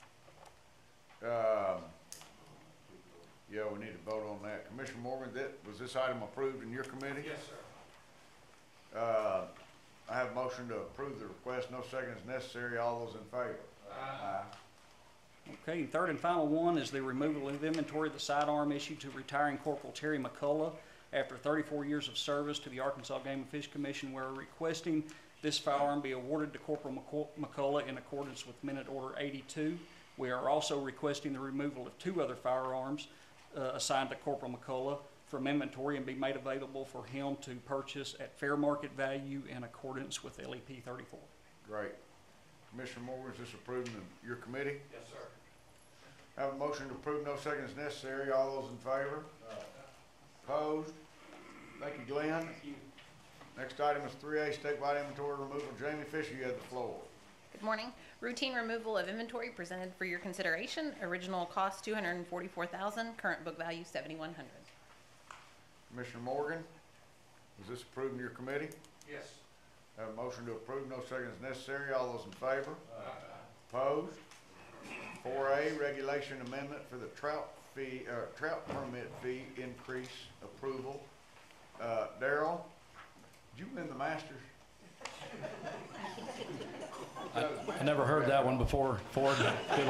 [SPEAKER 1] Um, yeah, we need to vote on that. Commissioner Morgan, that, was this item approved in your committee?
[SPEAKER 8] Yes, sir.
[SPEAKER 1] Uh, I have a motion to approve the request. No seconds necessary. All those in favor?
[SPEAKER 8] Aye.
[SPEAKER 11] Okay, and third and final one is the removal of inventory of the sidearm issued to retiring Corporal Terry McCullough after thirty-four years of service to the Arkansas Game and Fish Commission. We're requesting this firearm be awarded to Corporal McCullough in accordance with Minute Order eighty-two. We are also requesting the removal of two other firearms uh, assigned to Corporal McCullough from inventory and be made available for him to purchase at fair market value in accordance with L E P thirty-four.
[SPEAKER 1] Great. Commissioner Morgan, is this approved in your committee?
[SPEAKER 8] Yes, sir.
[SPEAKER 1] I have a motion to approve. No seconds necessary. All those in favor? Opposed? Thank you, Glenn.
[SPEAKER 11] Thank you.
[SPEAKER 1] Next item is three A, statewide inventory removal. Jamie Fisher, you have the floor.
[SPEAKER 12] Good morning. Routine removal of inventory presented for your consideration. Original cost two hundred forty-four thousand dollars, current book value seventy-one hundred dollars.
[SPEAKER 1] Commissioner Morgan, was this approved in your committee?
[SPEAKER 8] Yes.
[SPEAKER 1] Have a motion to approve. No seconds necessary. All those in favor? Opposed? Four A, regulation amendment for the trout fee, uh, trout permit fee increase approval. Uh, Darrell, did you win the Masters?
[SPEAKER 4] I, I never heard that one before, Ford. Good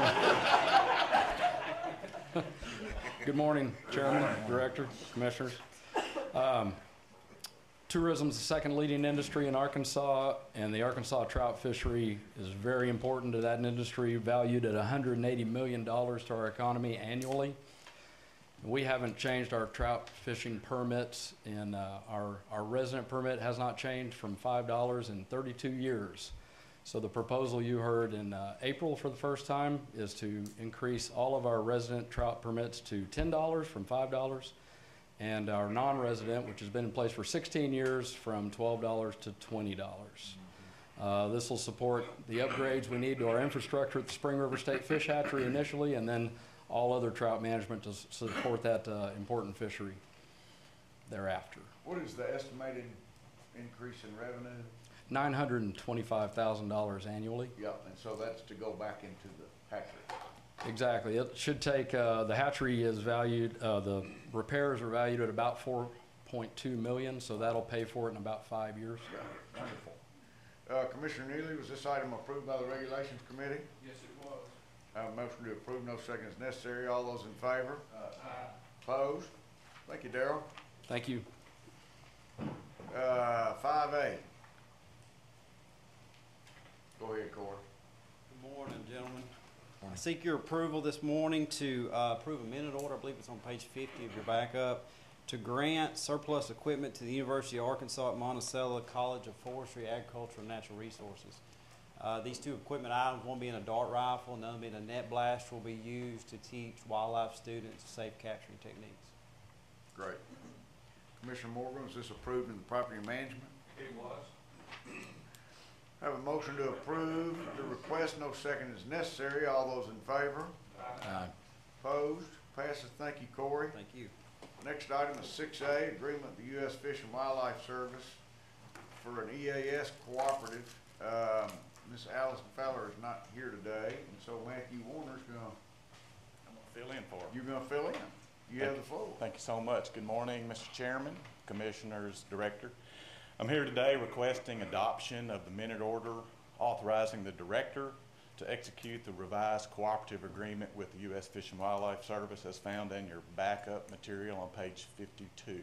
[SPEAKER 4] one. Good morning, Chairman, Director, Commissioners. Um, tourism is the second leading industry in Arkansas, and the Arkansas trout fishery is very important to that industry, valued at one hundred eighty million dollars to our economy annually. We haven't changed our trout fishing permits, and uh, our, our resident permit has not changed from five dollars in thirty-two years. So the proposal you heard in uh, April for the first time is to increase all of our resident trout permits to ten dollars from five dollars, and our non-resident, which has been in place for sixteen years, from twelve dollars to twenty dollars. Uh, this will support the upgrades we need to our infrastructure at the Spring River State Fish Hatchery initially, and then all other trout management to s- support that uh, important fishery thereafter.
[SPEAKER 1] What is the estimated increase in revenue?
[SPEAKER 4] nine hundred twenty-five thousand dollars annually.
[SPEAKER 1] Yep, and so that's to go back into the hatchery.
[SPEAKER 4] Exactly. It should take, uh, the hatchery is valued, uh, the repairs are valued at about four point two million, so that'll pay for it in about five years.
[SPEAKER 1] Yeah, wonderful. Uh, Commissioner Neely, was this item approved by the Regulations Committee?
[SPEAKER 8] Yes, it was.
[SPEAKER 1] I have a motion to approve, no seconds necessary. All those in favor?
[SPEAKER 8] Aye.
[SPEAKER 1] Opposed? Thank you, Darrell.
[SPEAKER 4] Thank you.
[SPEAKER 1] Uh, five A. Go ahead, Corey.
[SPEAKER 13] Good morning, gentlemen. I seek your approval this morning to uh, approve a minute order, I believe it's on page fifty of your backup, to grant surplus equipment to the University of Arkansas at Monticello College of Forestry, Agriculture, and Natural Resources. Uh, these two equipment items, one being a dart rifle, another being a net blast, will be used to teach wildlife students safe capturing techniques.
[SPEAKER 1] Great. Commissioner Morgan, was this approved in the property management?
[SPEAKER 8] It was.
[SPEAKER 1] Have a motion to approve the request, no second is necessary. All those in favor?
[SPEAKER 4] Aye.
[SPEAKER 1] Opposed? Passes. Thank you, Corey.
[SPEAKER 13] Thank you.
[SPEAKER 1] Next item is six A, agreement with the U S Fish and Wildlife Service for an E A S cooperative. Um, Miss Allison Feller is not here today, and so Matthew Warner's gonna,
[SPEAKER 14] I'm gonna fill in for
[SPEAKER 1] you're gonna fill in. You have the floor.
[SPEAKER 14] Thank you so much. Good morning, Mister Chairman, Commissioners, Director. I'm here today requesting adoption of the minute order authorizing the Director to execute the revised cooperative agreement with the U S Fish and Wildlife Service as found in your backup material on page fifty-two.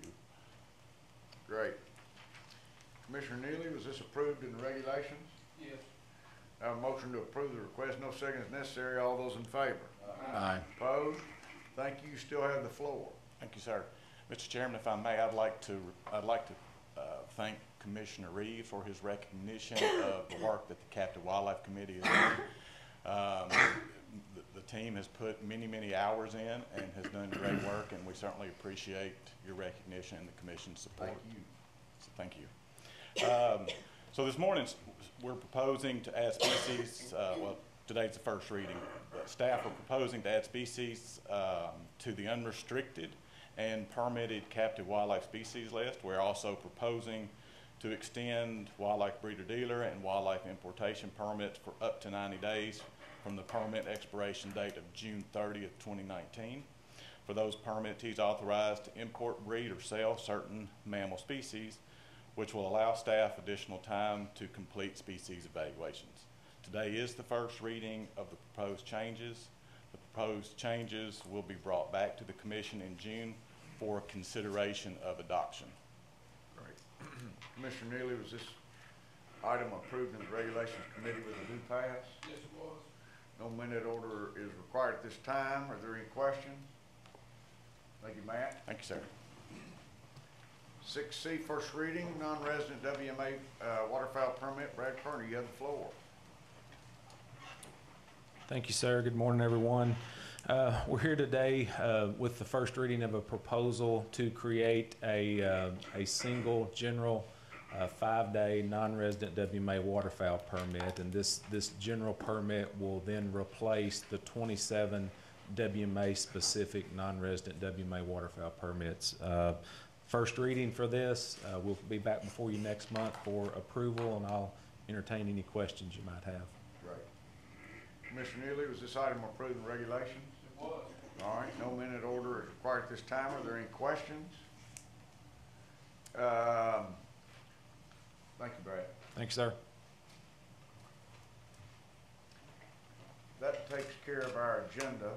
[SPEAKER 1] Great. Commissioner Neely, was this approved in the regulations?
[SPEAKER 8] Yes.
[SPEAKER 1] I have a motion to approve the request, no second is necessary. All those in favor?
[SPEAKER 4] Aye.
[SPEAKER 1] Opposed? Thank you. You still have the floor.
[SPEAKER 14] Thank you, sir. Mister Chairman, if I may, I'd like to, I'd like to uh, thank Commissioner Reeves for his recognition of the work that the Captive Wildlife Committee has done. Um, the, the team has put many, many hours in and has done great work, and we certainly appreciate your recognition and the Commission's support.
[SPEAKER 1] Thank you.
[SPEAKER 14] So thank you. Um, so this morning, we're proposing to add species, uh, well, today's the first reading, but staff are proposing to add species um, to the unrestricted and permitted captive wildlife species list. We're also proposing to extend wildlife breeder dealer and wildlife importation permits for up to ninety days from the permit expiration date of June thirtieth, twenty nineteen. For those permittees authorized to import, breed, or sell certain mammal species, which will allow staff additional time to complete species evaluations. Today is the first reading of the proposed changes. The proposed changes will be brought back to the Commission in June for consideration of adoption.
[SPEAKER 1] Great. Commissioner Neely, was this item approved in the Regulations Committee with a new pass?
[SPEAKER 8] Yes, it was.
[SPEAKER 1] No minute order is required at this time. Are there any questions? Thank you, Matt.
[SPEAKER 14] Thank you, sir.
[SPEAKER 1] Six C, first reading, non-resident W M A uh, waterfowl permit. Brad Kerner, you have the floor.
[SPEAKER 15] Thank you, sir. Good morning, everyone. Uh, we're here today uh, with the first reading of a proposal to create a, uh, a single general uh, five-day non-resident W M A waterfowl permit, and this, this general permit will then replace the twenty-seven W M A-specific non-resident W M A waterfowl permits. Uh, first reading for this. Uh, we'll be back before you next month for approval, and I'll entertain any questions you might have.
[SPEAKER 1] Great. Commissioner Neely, was this item approved in regulations?
[SPEAKER 8] It was.
[SPEAKER 1] All right, no minute order is required at this time. Are there any questions? Um, thank you, Brad.
[SPEAKER 15] Thanks, sir.
[SPEAKER 1] care of our agenda.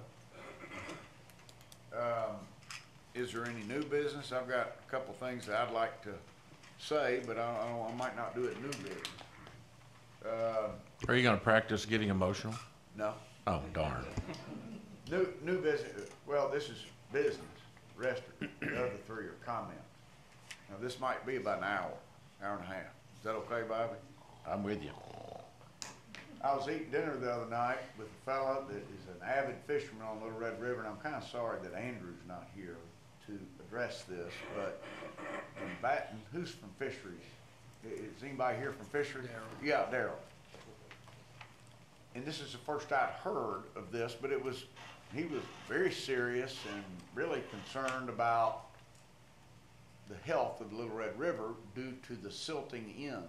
[SPEAKER 1] Um, Is there any new business? I've got a couple things that I'd like to say, but I, I don't- I might not do it new business. Uh,
[SPEAKER 6] Are you gonna practice getting emotional?
[SPEAKER 1] No.
[SPEAKER 6] Oh, darn.
[SPEAKER 1] New, new business, well, this is business, rest of the other three are comments. Now, this might be about an hour, hour and a half. Is that okay, Bobby?
[SPEAKER 6] I'm with you.
[SPEAKER 1] I was eating dinner the other night with a fella that is an avid fisherman on Little Red River, and I'm kinda sorry that Andrew's not here to address this, but in Baton, who's from fisheries? I- Is anybody here from fisheries? Yeah, Darryl. And this is the first I'd heard of this, but it was, he was very serious and really concerned about the health of the Little Red River due to the silting in,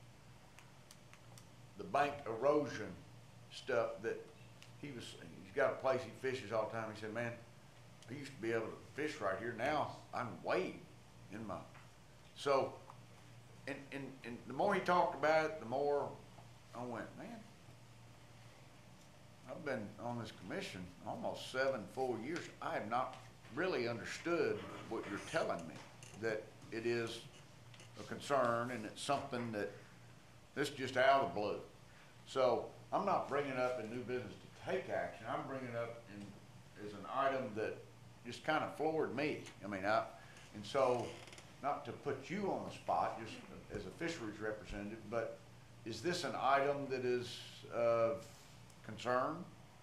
[SPEAKER 1] the bank erosion stuff that he was, he's got a place he fishes all the time. He said, man, I used to be able to fish right here. Now I'm wading in my, so, and, and, and the more he talked about it, the more I went, man, I've been on this commission almost seven full years. I have not really understood what you're telling me, that it is a concern and it's something that, this is just out of the blue. So I'm not bringing it up in new business to take action. I'm bringing it up in, as an item that just kind of floored me. I mean, I, and so, not to put you on the spot, just as a fisheries representative, but is this an item that is of concern?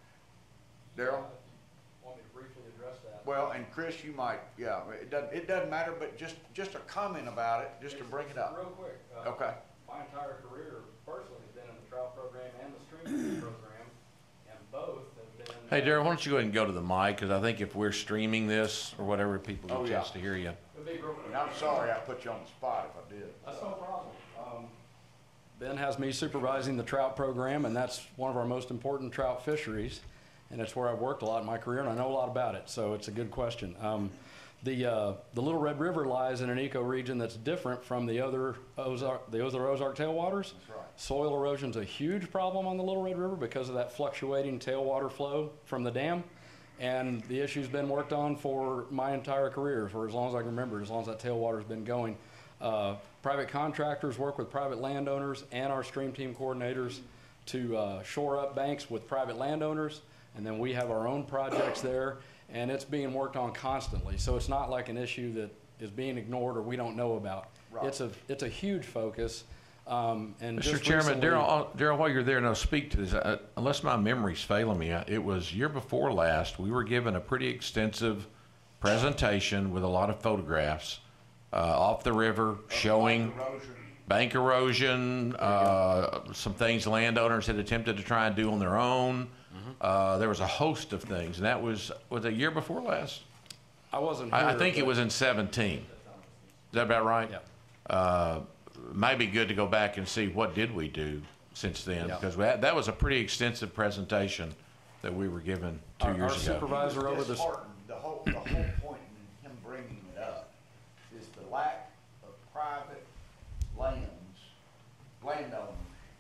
[SPEAKER 1] Darryl?
[SPEAKER 4] Want me to briefly address that?
[SPEAKER 1] Well, and Chris, you might, yeah, it doesn't, it doesn't matter, but just, just a comment about it, just to bring it up.
[SPEAKER 4] Real quick. uh,
[SPEAKER 1] Okay.
[SPEAKER 4] My entire career personally has been in the trout program and the stream program, and both have been.
[SPEAKER 6] Hey, Darryl, why don't you go ahead and go to the mic, because I think if we're streaming this or whatever, people
[SPEAKER 1] Oh,
[SPEAKER 6] get a
[SPEAKER 1] yeah.
[SPEAKER 6] chance to hear you.
[SPEAKER 4] It'll be real quick.
[SPEAKER 1] And I'm sorry I put you on the spot if I did.
[SPEAKER 4] That's no problem. Um, Ben has me supervising the trout program, and that's one of our most important trout fisheries. And it's where I've worked a lot in my career, and I know a lot about it, so it's a good question. Um, the, uh, the Little Red River lies in an ecoregion that's different from the other Ozark, the other Ozark tailwaters.
[SPEAKER 1] That's right.
[SPEAKER 4] Soil erosion's a huge problem on the Little Red River because of that fluctuating tailwater flow from the dam. And the issue's been worked on for my entire career, for as long as I can remember, as long as that tailwater's been going. Uh, private contractors work with private landowners and our stream team coordinators to uh, shore up banks with private landowners. And then we have our own projects there, and it's being worked on constantly. So it's not like an issue that is being ignored or we don't know about.
[SPEAKER 1] Right.
[SPEAKER 4] It's a, it's a huge focus. Um, and
[SPEAKER 6] Mister
[SPEAKER 4] just
[SPEAKER 6] Chairman,
[SPEAKER 4] recently-
[SPEAKER 6] Darryl, uh, Darryl, while you're there, now speak to this. Uh, Unless my memory's failing me, uh, it was year before last, we were given a pretty extensive presentation with a lot of photographs uh, off the river showing
[SPEAKER 1] Erosion.
[SPEAKER 6] bank erosion, uh, some things landowners had attempted to try and do on their own. Uh, There was a host of things, and that was, was it a year before last?
[SPEAKER 4] I wasn't here.
[SPEAKER 6] I, I think it
[SPEAKER 4] but-
[SPEAKER 6] was in seventeen. Is that about right?
[SPEAKER 4] Yeah.
[SPEAKER 6] Uh, might be good to go back and see what did we do since then,
[SPEAKER 4] Yeah.
[SPEAKER 6] because we had, that was a pretty extensive presentation that we were given two
[SPEAKER 4] Our-
[SPEAKER 6] years
[SPEAKER 4] our
[SPEAKER 6] ago.
[SPEAKER 4] supervisor over this.
[SPEAKER 1] Disheartened. The whole, the whole point in him bringing it up is the lack of private lands, landowners,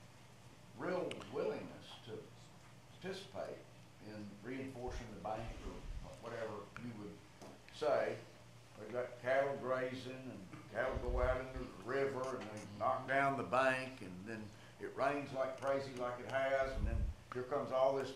[SPEAKER 1] real willingness to participate in reinforcing the bank or whatever you would say. We've got cattle grazing and cattle go out into the river and they knock down the bank and then it rains like crazy like it has and then here comes all this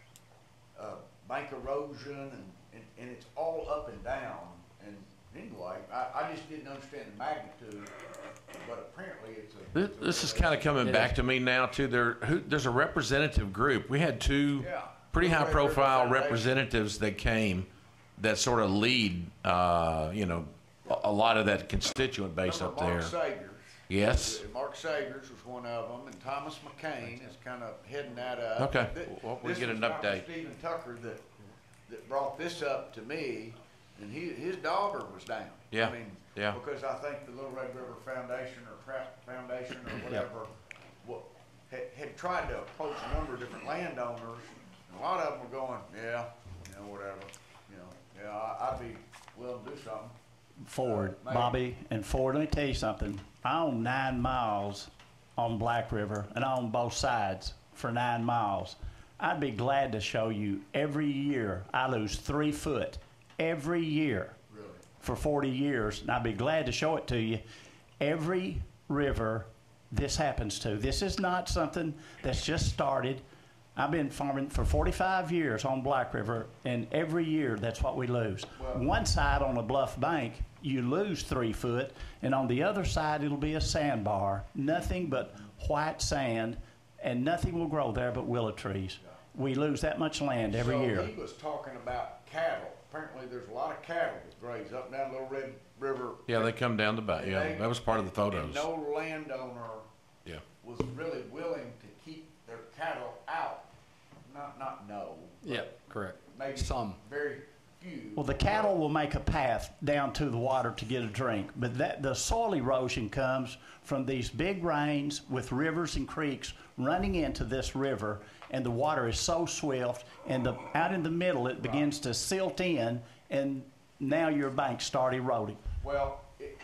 [SPEAKER 1] uh, bank erosion and, and, and it's all up and down. And anyway, I, I just didn't understand the magnitude, but apparently it's a.
[SPEAKER 6] This,
[SPEAKER 1] it's a
[SPEAKER 6] this is
[SPEAKER 1] real
[SPEAKER 6] kind of
[SPEAKER 1] issue.
[SPEAKER 6] coming
[SPEAKER 4] It
[SPEAKER 6] back
[SPEAKER 4] is.
[SPEAKER 6] to me now too. There, who, there's a representative group. We had two
[SPEAKER 1] Yeah.
[SPEAKER 6] pretty
[SPEAKER 1] Little
[SPEAKER 6] high
[SPEAKER 1] Red River
[SPEAKER 6] profile
[SPEAKER 1] Foundation.
[SPEAKER 6] representatives that came that sort of lead, uh, you know, a, a lot of that constituent base
[SPEAKER 1] Remember
[SPEAKER 6] up there.
[SPEAKER 1] Mark Sagers.
[SPEAKER 6] Yes.
[SPEAKER 1] Uh, Mark Sagers was one of them, and Thomas McCain is kind of heading that up.
[SPEAKER 6] Okay.
[SPEAKER 1] Th-
[SPEAKER 6] Well, we'll
[SPEAKER 1] this
[SPEAKER 6] get
[SPEAKER 1] was
[SPEAKER 6] an
[SPEAKER 1] Doctor
[SPEAKER 6] update.
[SPEAKER 1] Stephen Tucker that, that brought this up to me, and he, his daughter was down.
[SPEAKER 6] Yeah,
[SPEAKER 1] I mean,
[SPEAKER 6] yeah.
[SPEAKER 1] because I think the Little Red River Foundation or Trout Foundation or whatever, wa- had, had tried to approach a number of different landowners, and a lot of them were going, yeah, you know, whatever, you know, yeah, I, I'd be willing to do something.
[SPEAKER 7] Ford,
[SPEAKER 1] Uh, maybe.
[SPEAKER 7] Bobby, and Ford, let me tell you something. I own nine miles on Black River, and I own both sides for nine miles. I'd be glad to show you every year I lose three foot every year
[SPEAKER 1] Really?
[SPEAKER 7] for forty years, and I'd be glad to show it to you. Every river this happens to. This is not something that's just started. I've been farming for forty-five years on Black River, and every year that's what we lose.
[SPEAKER 1] Well,
[SPEAKER 7] One side on a bluff bank, you lose three foot, and on the other side it'll be a sandbar. Nothing but white sand, and nothing will grow there but willow trees. We lose that much land every
[SPEAKER 1] so
[SPEAKER 7] year.
[SPEAKER 1] he was talking about cattle. Apparently, there's a lot of cattle that graze up and down Little Red River.
[SPEAKER 6] Yeah, they come down the back.
[SPEAKER 1] And
[SPEAKER 6] Yeah,
[SPEAKER 1] they-
[SPEAKER 6] that was part of the
[SPEAKER 1] and
[SPEAKER 6] photos.
[SPEAKER 1] no landowner
[SPEAKER 6] Yeah.
[SPEAKER 1] was really willing to keep their cattle out. Not, not no.
[SPEAKER 4] Yeah, correct.
[SPEAKER 1] Maybe
[SPEAKER 4] Some.
[SPEAKER 1] very few.
[SPEAKER 7] Well, the cattle will make a path down to the water to get a drink, but that the soil erosion comes from these big rains with rivers and creeks running into this river, and the water is so swift, and the, out in the middle it begins to silt in, and now your banks start eroding.
[SPEAKER 1] Well, it,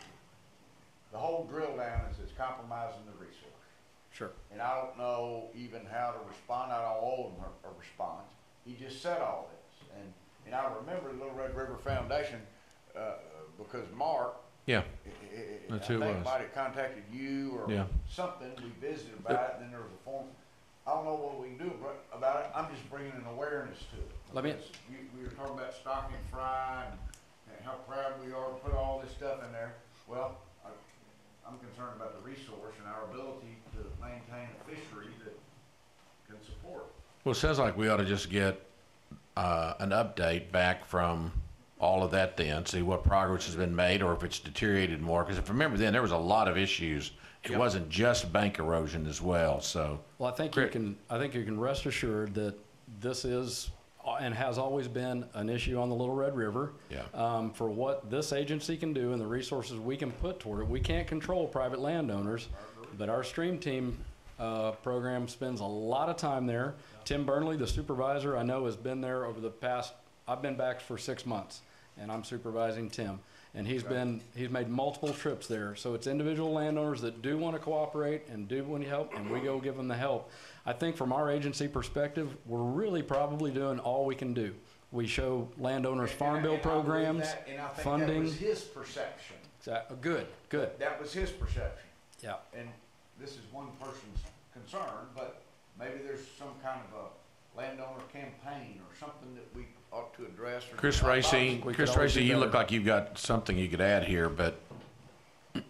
[SPEAKER 1] the whole drill down is it's compromising the resource.
[SPEAKER 4] Sure.
[SPEAKER 1] And I don't know even how to respond. I don't owe him a, a response. He just said all this. And, and I remember the Little Red River Foundation, uh, because Mark,
[SPEAKER 6] Yeah.
[SPEAKER 1] I- I-
[SPEAKER 6] That's
[SPEAKER 1] I
[SPEAKER 6] who it
[SPEAKER 1] think
[SPEAKER 6] was.
[SPEAKER 1] might have contacted you or
[SPEAKER 6] Yeah.
[SPEAKER 1] something. We visited about it, and then there was a form. I don't know what we can do about- about it. I'm just bringing an awareness to it.
[SPEAKER 4] Let me-
[SPEAKER 1] Because We, we were talking about stock and fry and, and how proud we are to put all this stuff in there. Well, I, I'm concerned about the resource and our ability to maintain a fishery that can support it.
[SPEAKER 6] Well, it sounds like we ought to just get uh, an update back from all of that then, see what progress has been made or if it's deteriorated more. Because if you remember then, there was a lot of issues. It
[SPEAKER 4] Yep.
[SPEAKER 6] wasn't just bank erosion as well, so.
[SPEAKER 4] Well, I think you can, I think you can rest assured that this is, uh, and has always been, an issue on the Little Red River.
[SPEAKER 6] Yeah.
[SPEAKER 4] Um, for what this agency can do and the resources we can put toward it, we can't control private landowners, but our stream team, uh, program spends a lot of time there. Tim Burnley, the supervisor, I know has been there over the past, I've been back for six months, and I'm supervising Tim. And he's been, he's made multiple trips there. So it's individual landowners that do want to cooperate and do want to help, and we go give them the help. I think from our agency perspective, we're really probably doing all we can do. We show landowners farm bill
[SPEAKER 1] And I- and I believe
[SPEAKER 4] programs,
[SPEAKER 1] that, and I think
[SPEAKER 4] funding.
[SPEAKER 1] that was his perception.
[SPEAKER 4] Exact- Good, good,
[SPEAKER 1] That was his perception.
[SPEAKER 4] yeah.
[SPEAKER 1] And this is one person's concern, but maybe there's some kind of a landowner campaign or something that we ought to address. or-
[SPEAKER 6] Chris Racy,
[SPEAKER 4] we could
[SPEAKER 6] Chris
[SPEAKER 4] always
[SPEAKER 6] Racy,
[SPEAKER 4] do
[SPEAKER 6] you look
[SPEAKER 4] better.
[SPEAKER 6] like you've got something you could add here, but
[SPEAKER 16] Well,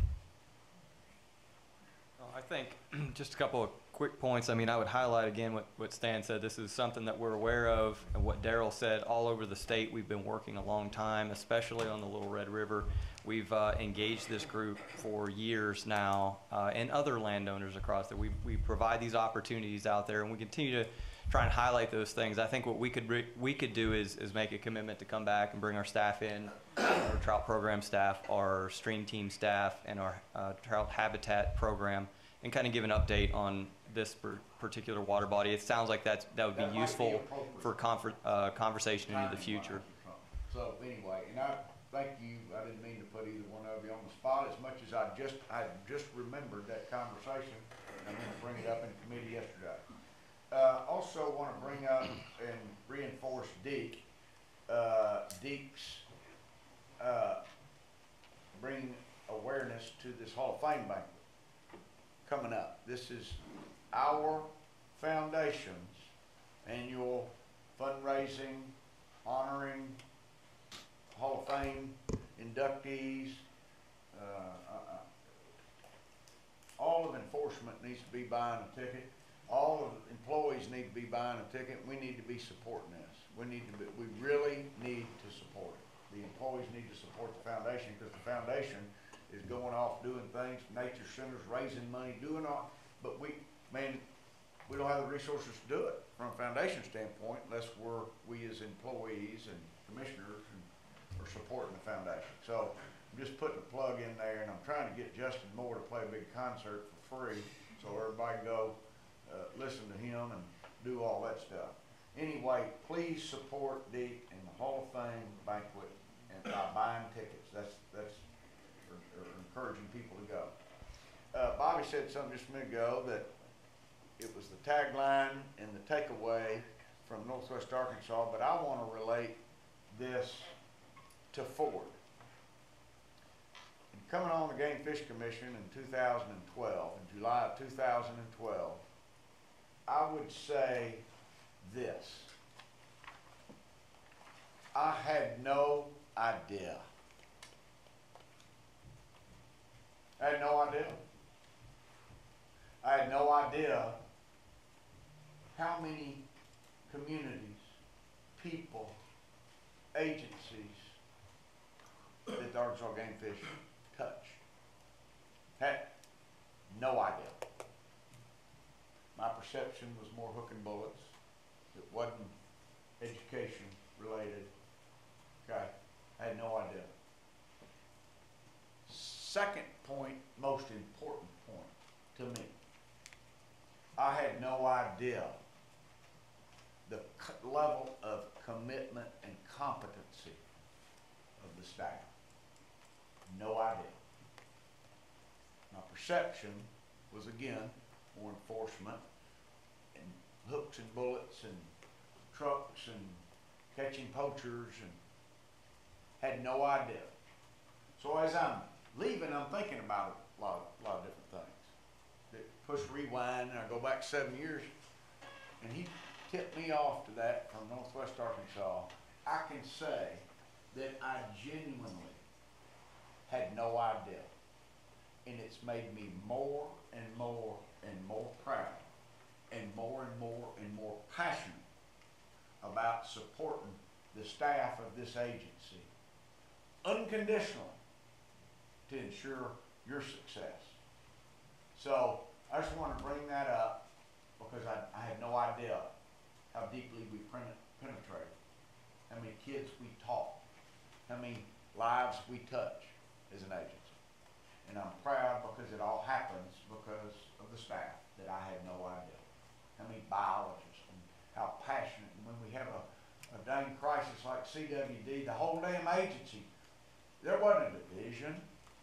[SPEAKER 16] I think just a couple of quick points. I mean, I would highlight again what, what Stan said. This is something that we're aware of, and what Daryl said all over the state. We've been working a long time, especially on the Little Red River. We've uh, engaged this group for years now, uh, and other landowners across there. We, we provide these opportunities out there, and we continue to try and highlight those things. I think what we could re we could do is, is make a commitment to come back and bring our staff in, our trout program staff, our stream team staff, and our uh, trout habitat program, and kind of give an update on this per particular water body. It sounds like that's, that would be
[SPEAKER 1] That might be
[SPEAKER 16] useful
[SPEAKER 1] appropriate.
[SPEAKER 16] for confer uh, conversation into the future.
[SPEAKER 1] So anyway, and I thank you, I didn't mean to put either one of you on the spot as much as I just, I just remembered that conversation. I'm gonna bring it up in committee yesterday. Uh, also wanna bring up and reinforce Deke. Uh, Deke's, uh, bring awareness to this Hall of Fame banquet coming up. This is our foundation's annual fundraising, honoring Hall of Fame inductees. Uh, uh, all of enforcement needs to be buying a ticket. All of the employees need to be buying a ticket. We need to be supporting this. We need to be, we really need to support it. The employees need to support the foundation, because the foundation is going off doing things, nature centers, raising money, doing all, but we, man, we don't have the resources to do it from a foundation standpoint unless we're, we as employees and commissioners and are supporting the foundation. So I'm just putting a plug in there, and I'm trying to get Justin Moore to play a big concert for free so everybody can go uh, listen to him and do all that stuff. Anyway, please support Deke and the Hall of Fame banquet and by buying tickets. That's, that's or, or encouraging people to go. Uh, Bobby said something just a minute ago that it was the tagline and the takeaway from Northwest Arkansas, but I want to relate this to Ford. And coming on the Game Fish Commission in two thousand twelve, in July of two thousand twelve, I would say this. I had no idea. I had no idea. I had no idea how many communities, people, agencies that the Arkansas Game Fish touch. Had no idea. My perception was more hook and bullets. It wasn't education related. Okay, I had no idea. Second point, most important point to me, I had no idea the level of commitment and competency of the staff. No idea. My perception was, again, more enforcement and hooks and bullets and trucks and catching poachers, and had no idea. So as I'm leaving, I'm thinking about a lot, a lot of different things. That push rewind, and I go back seven years, and he tipped me off to that from Northwest Arkansas. I can say that I genuinely had no idea. And it's made me more and more and more proud, and more and more and more passionate about supporting the staff of this agency unconditionally to ensure your success. So I just want to bring that up because I, I had no idea how deeply we penetrate, how many kids we taught, how many lives we touch as an agency. And I'm proud because it all happens because of the staff that I had no idea. How many biologists and how passionate. And when we have a, a dang crisis like C W D, the whole damn agency, there wasn't a division.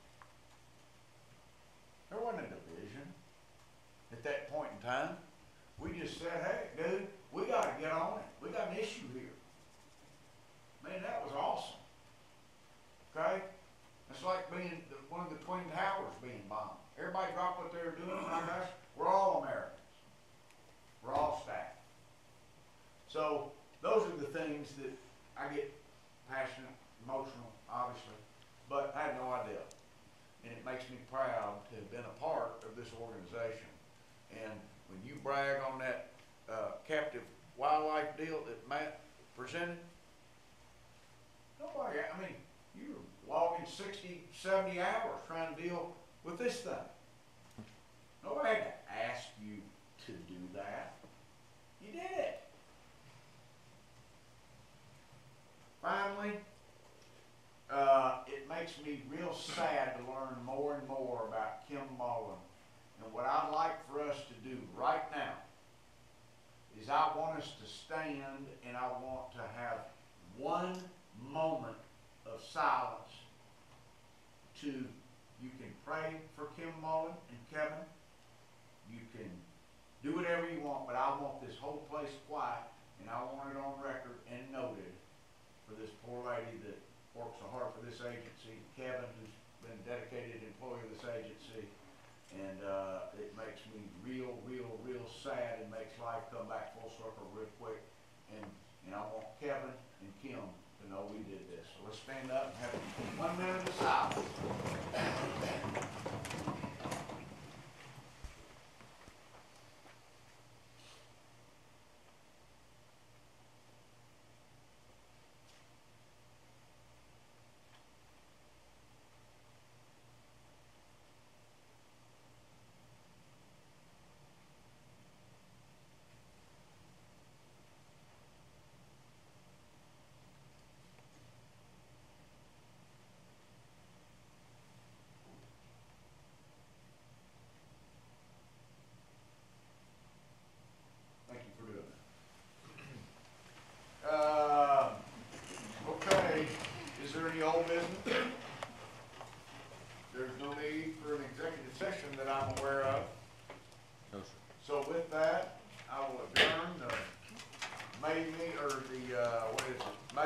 [SPEAKER 1] There wasn't a division at that point in time. We just said, hey, dude, we got to get on it. We got an issue here. Man, that was awesome. Okay? It's like being the, one of the Twin Towers being bombed. Everybody dropped what they were doing. My gosh, we're all Americans. We're all staff. So those are the things that I get passionate, emotional, obviously, but I had no idea. And it makes me proud to have been a part of this organization. And when you brag on that uh, captive wildlife deal that Matt presented, nobody, I mean, you were logging sixty, seventy hours trying to deal with this thing. Nobody had to ask you to do that. You did it. Finally, uh, it makes me real sad to learn more and more about Kim Mullen. And what I'd like for us to do right now is I want us to stand and I want to have one moment of silence to, you can pray for Kim Mullen and Kevin. You can do whatever you want, but I want this whole place quiet, and I want it on record and noted for this poor lady that works so hard for this agency, Kevin, who's been a dedicated employee of this agency, and uh, it makes me real, real, real sad and makes life come back full circle real quick, and, and I want Kevin and Kim to know we did this. So let's stand up and have one minute of silence.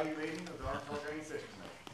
[SPEAKER 1] evaluating of the Arkansas Drainage System Commission.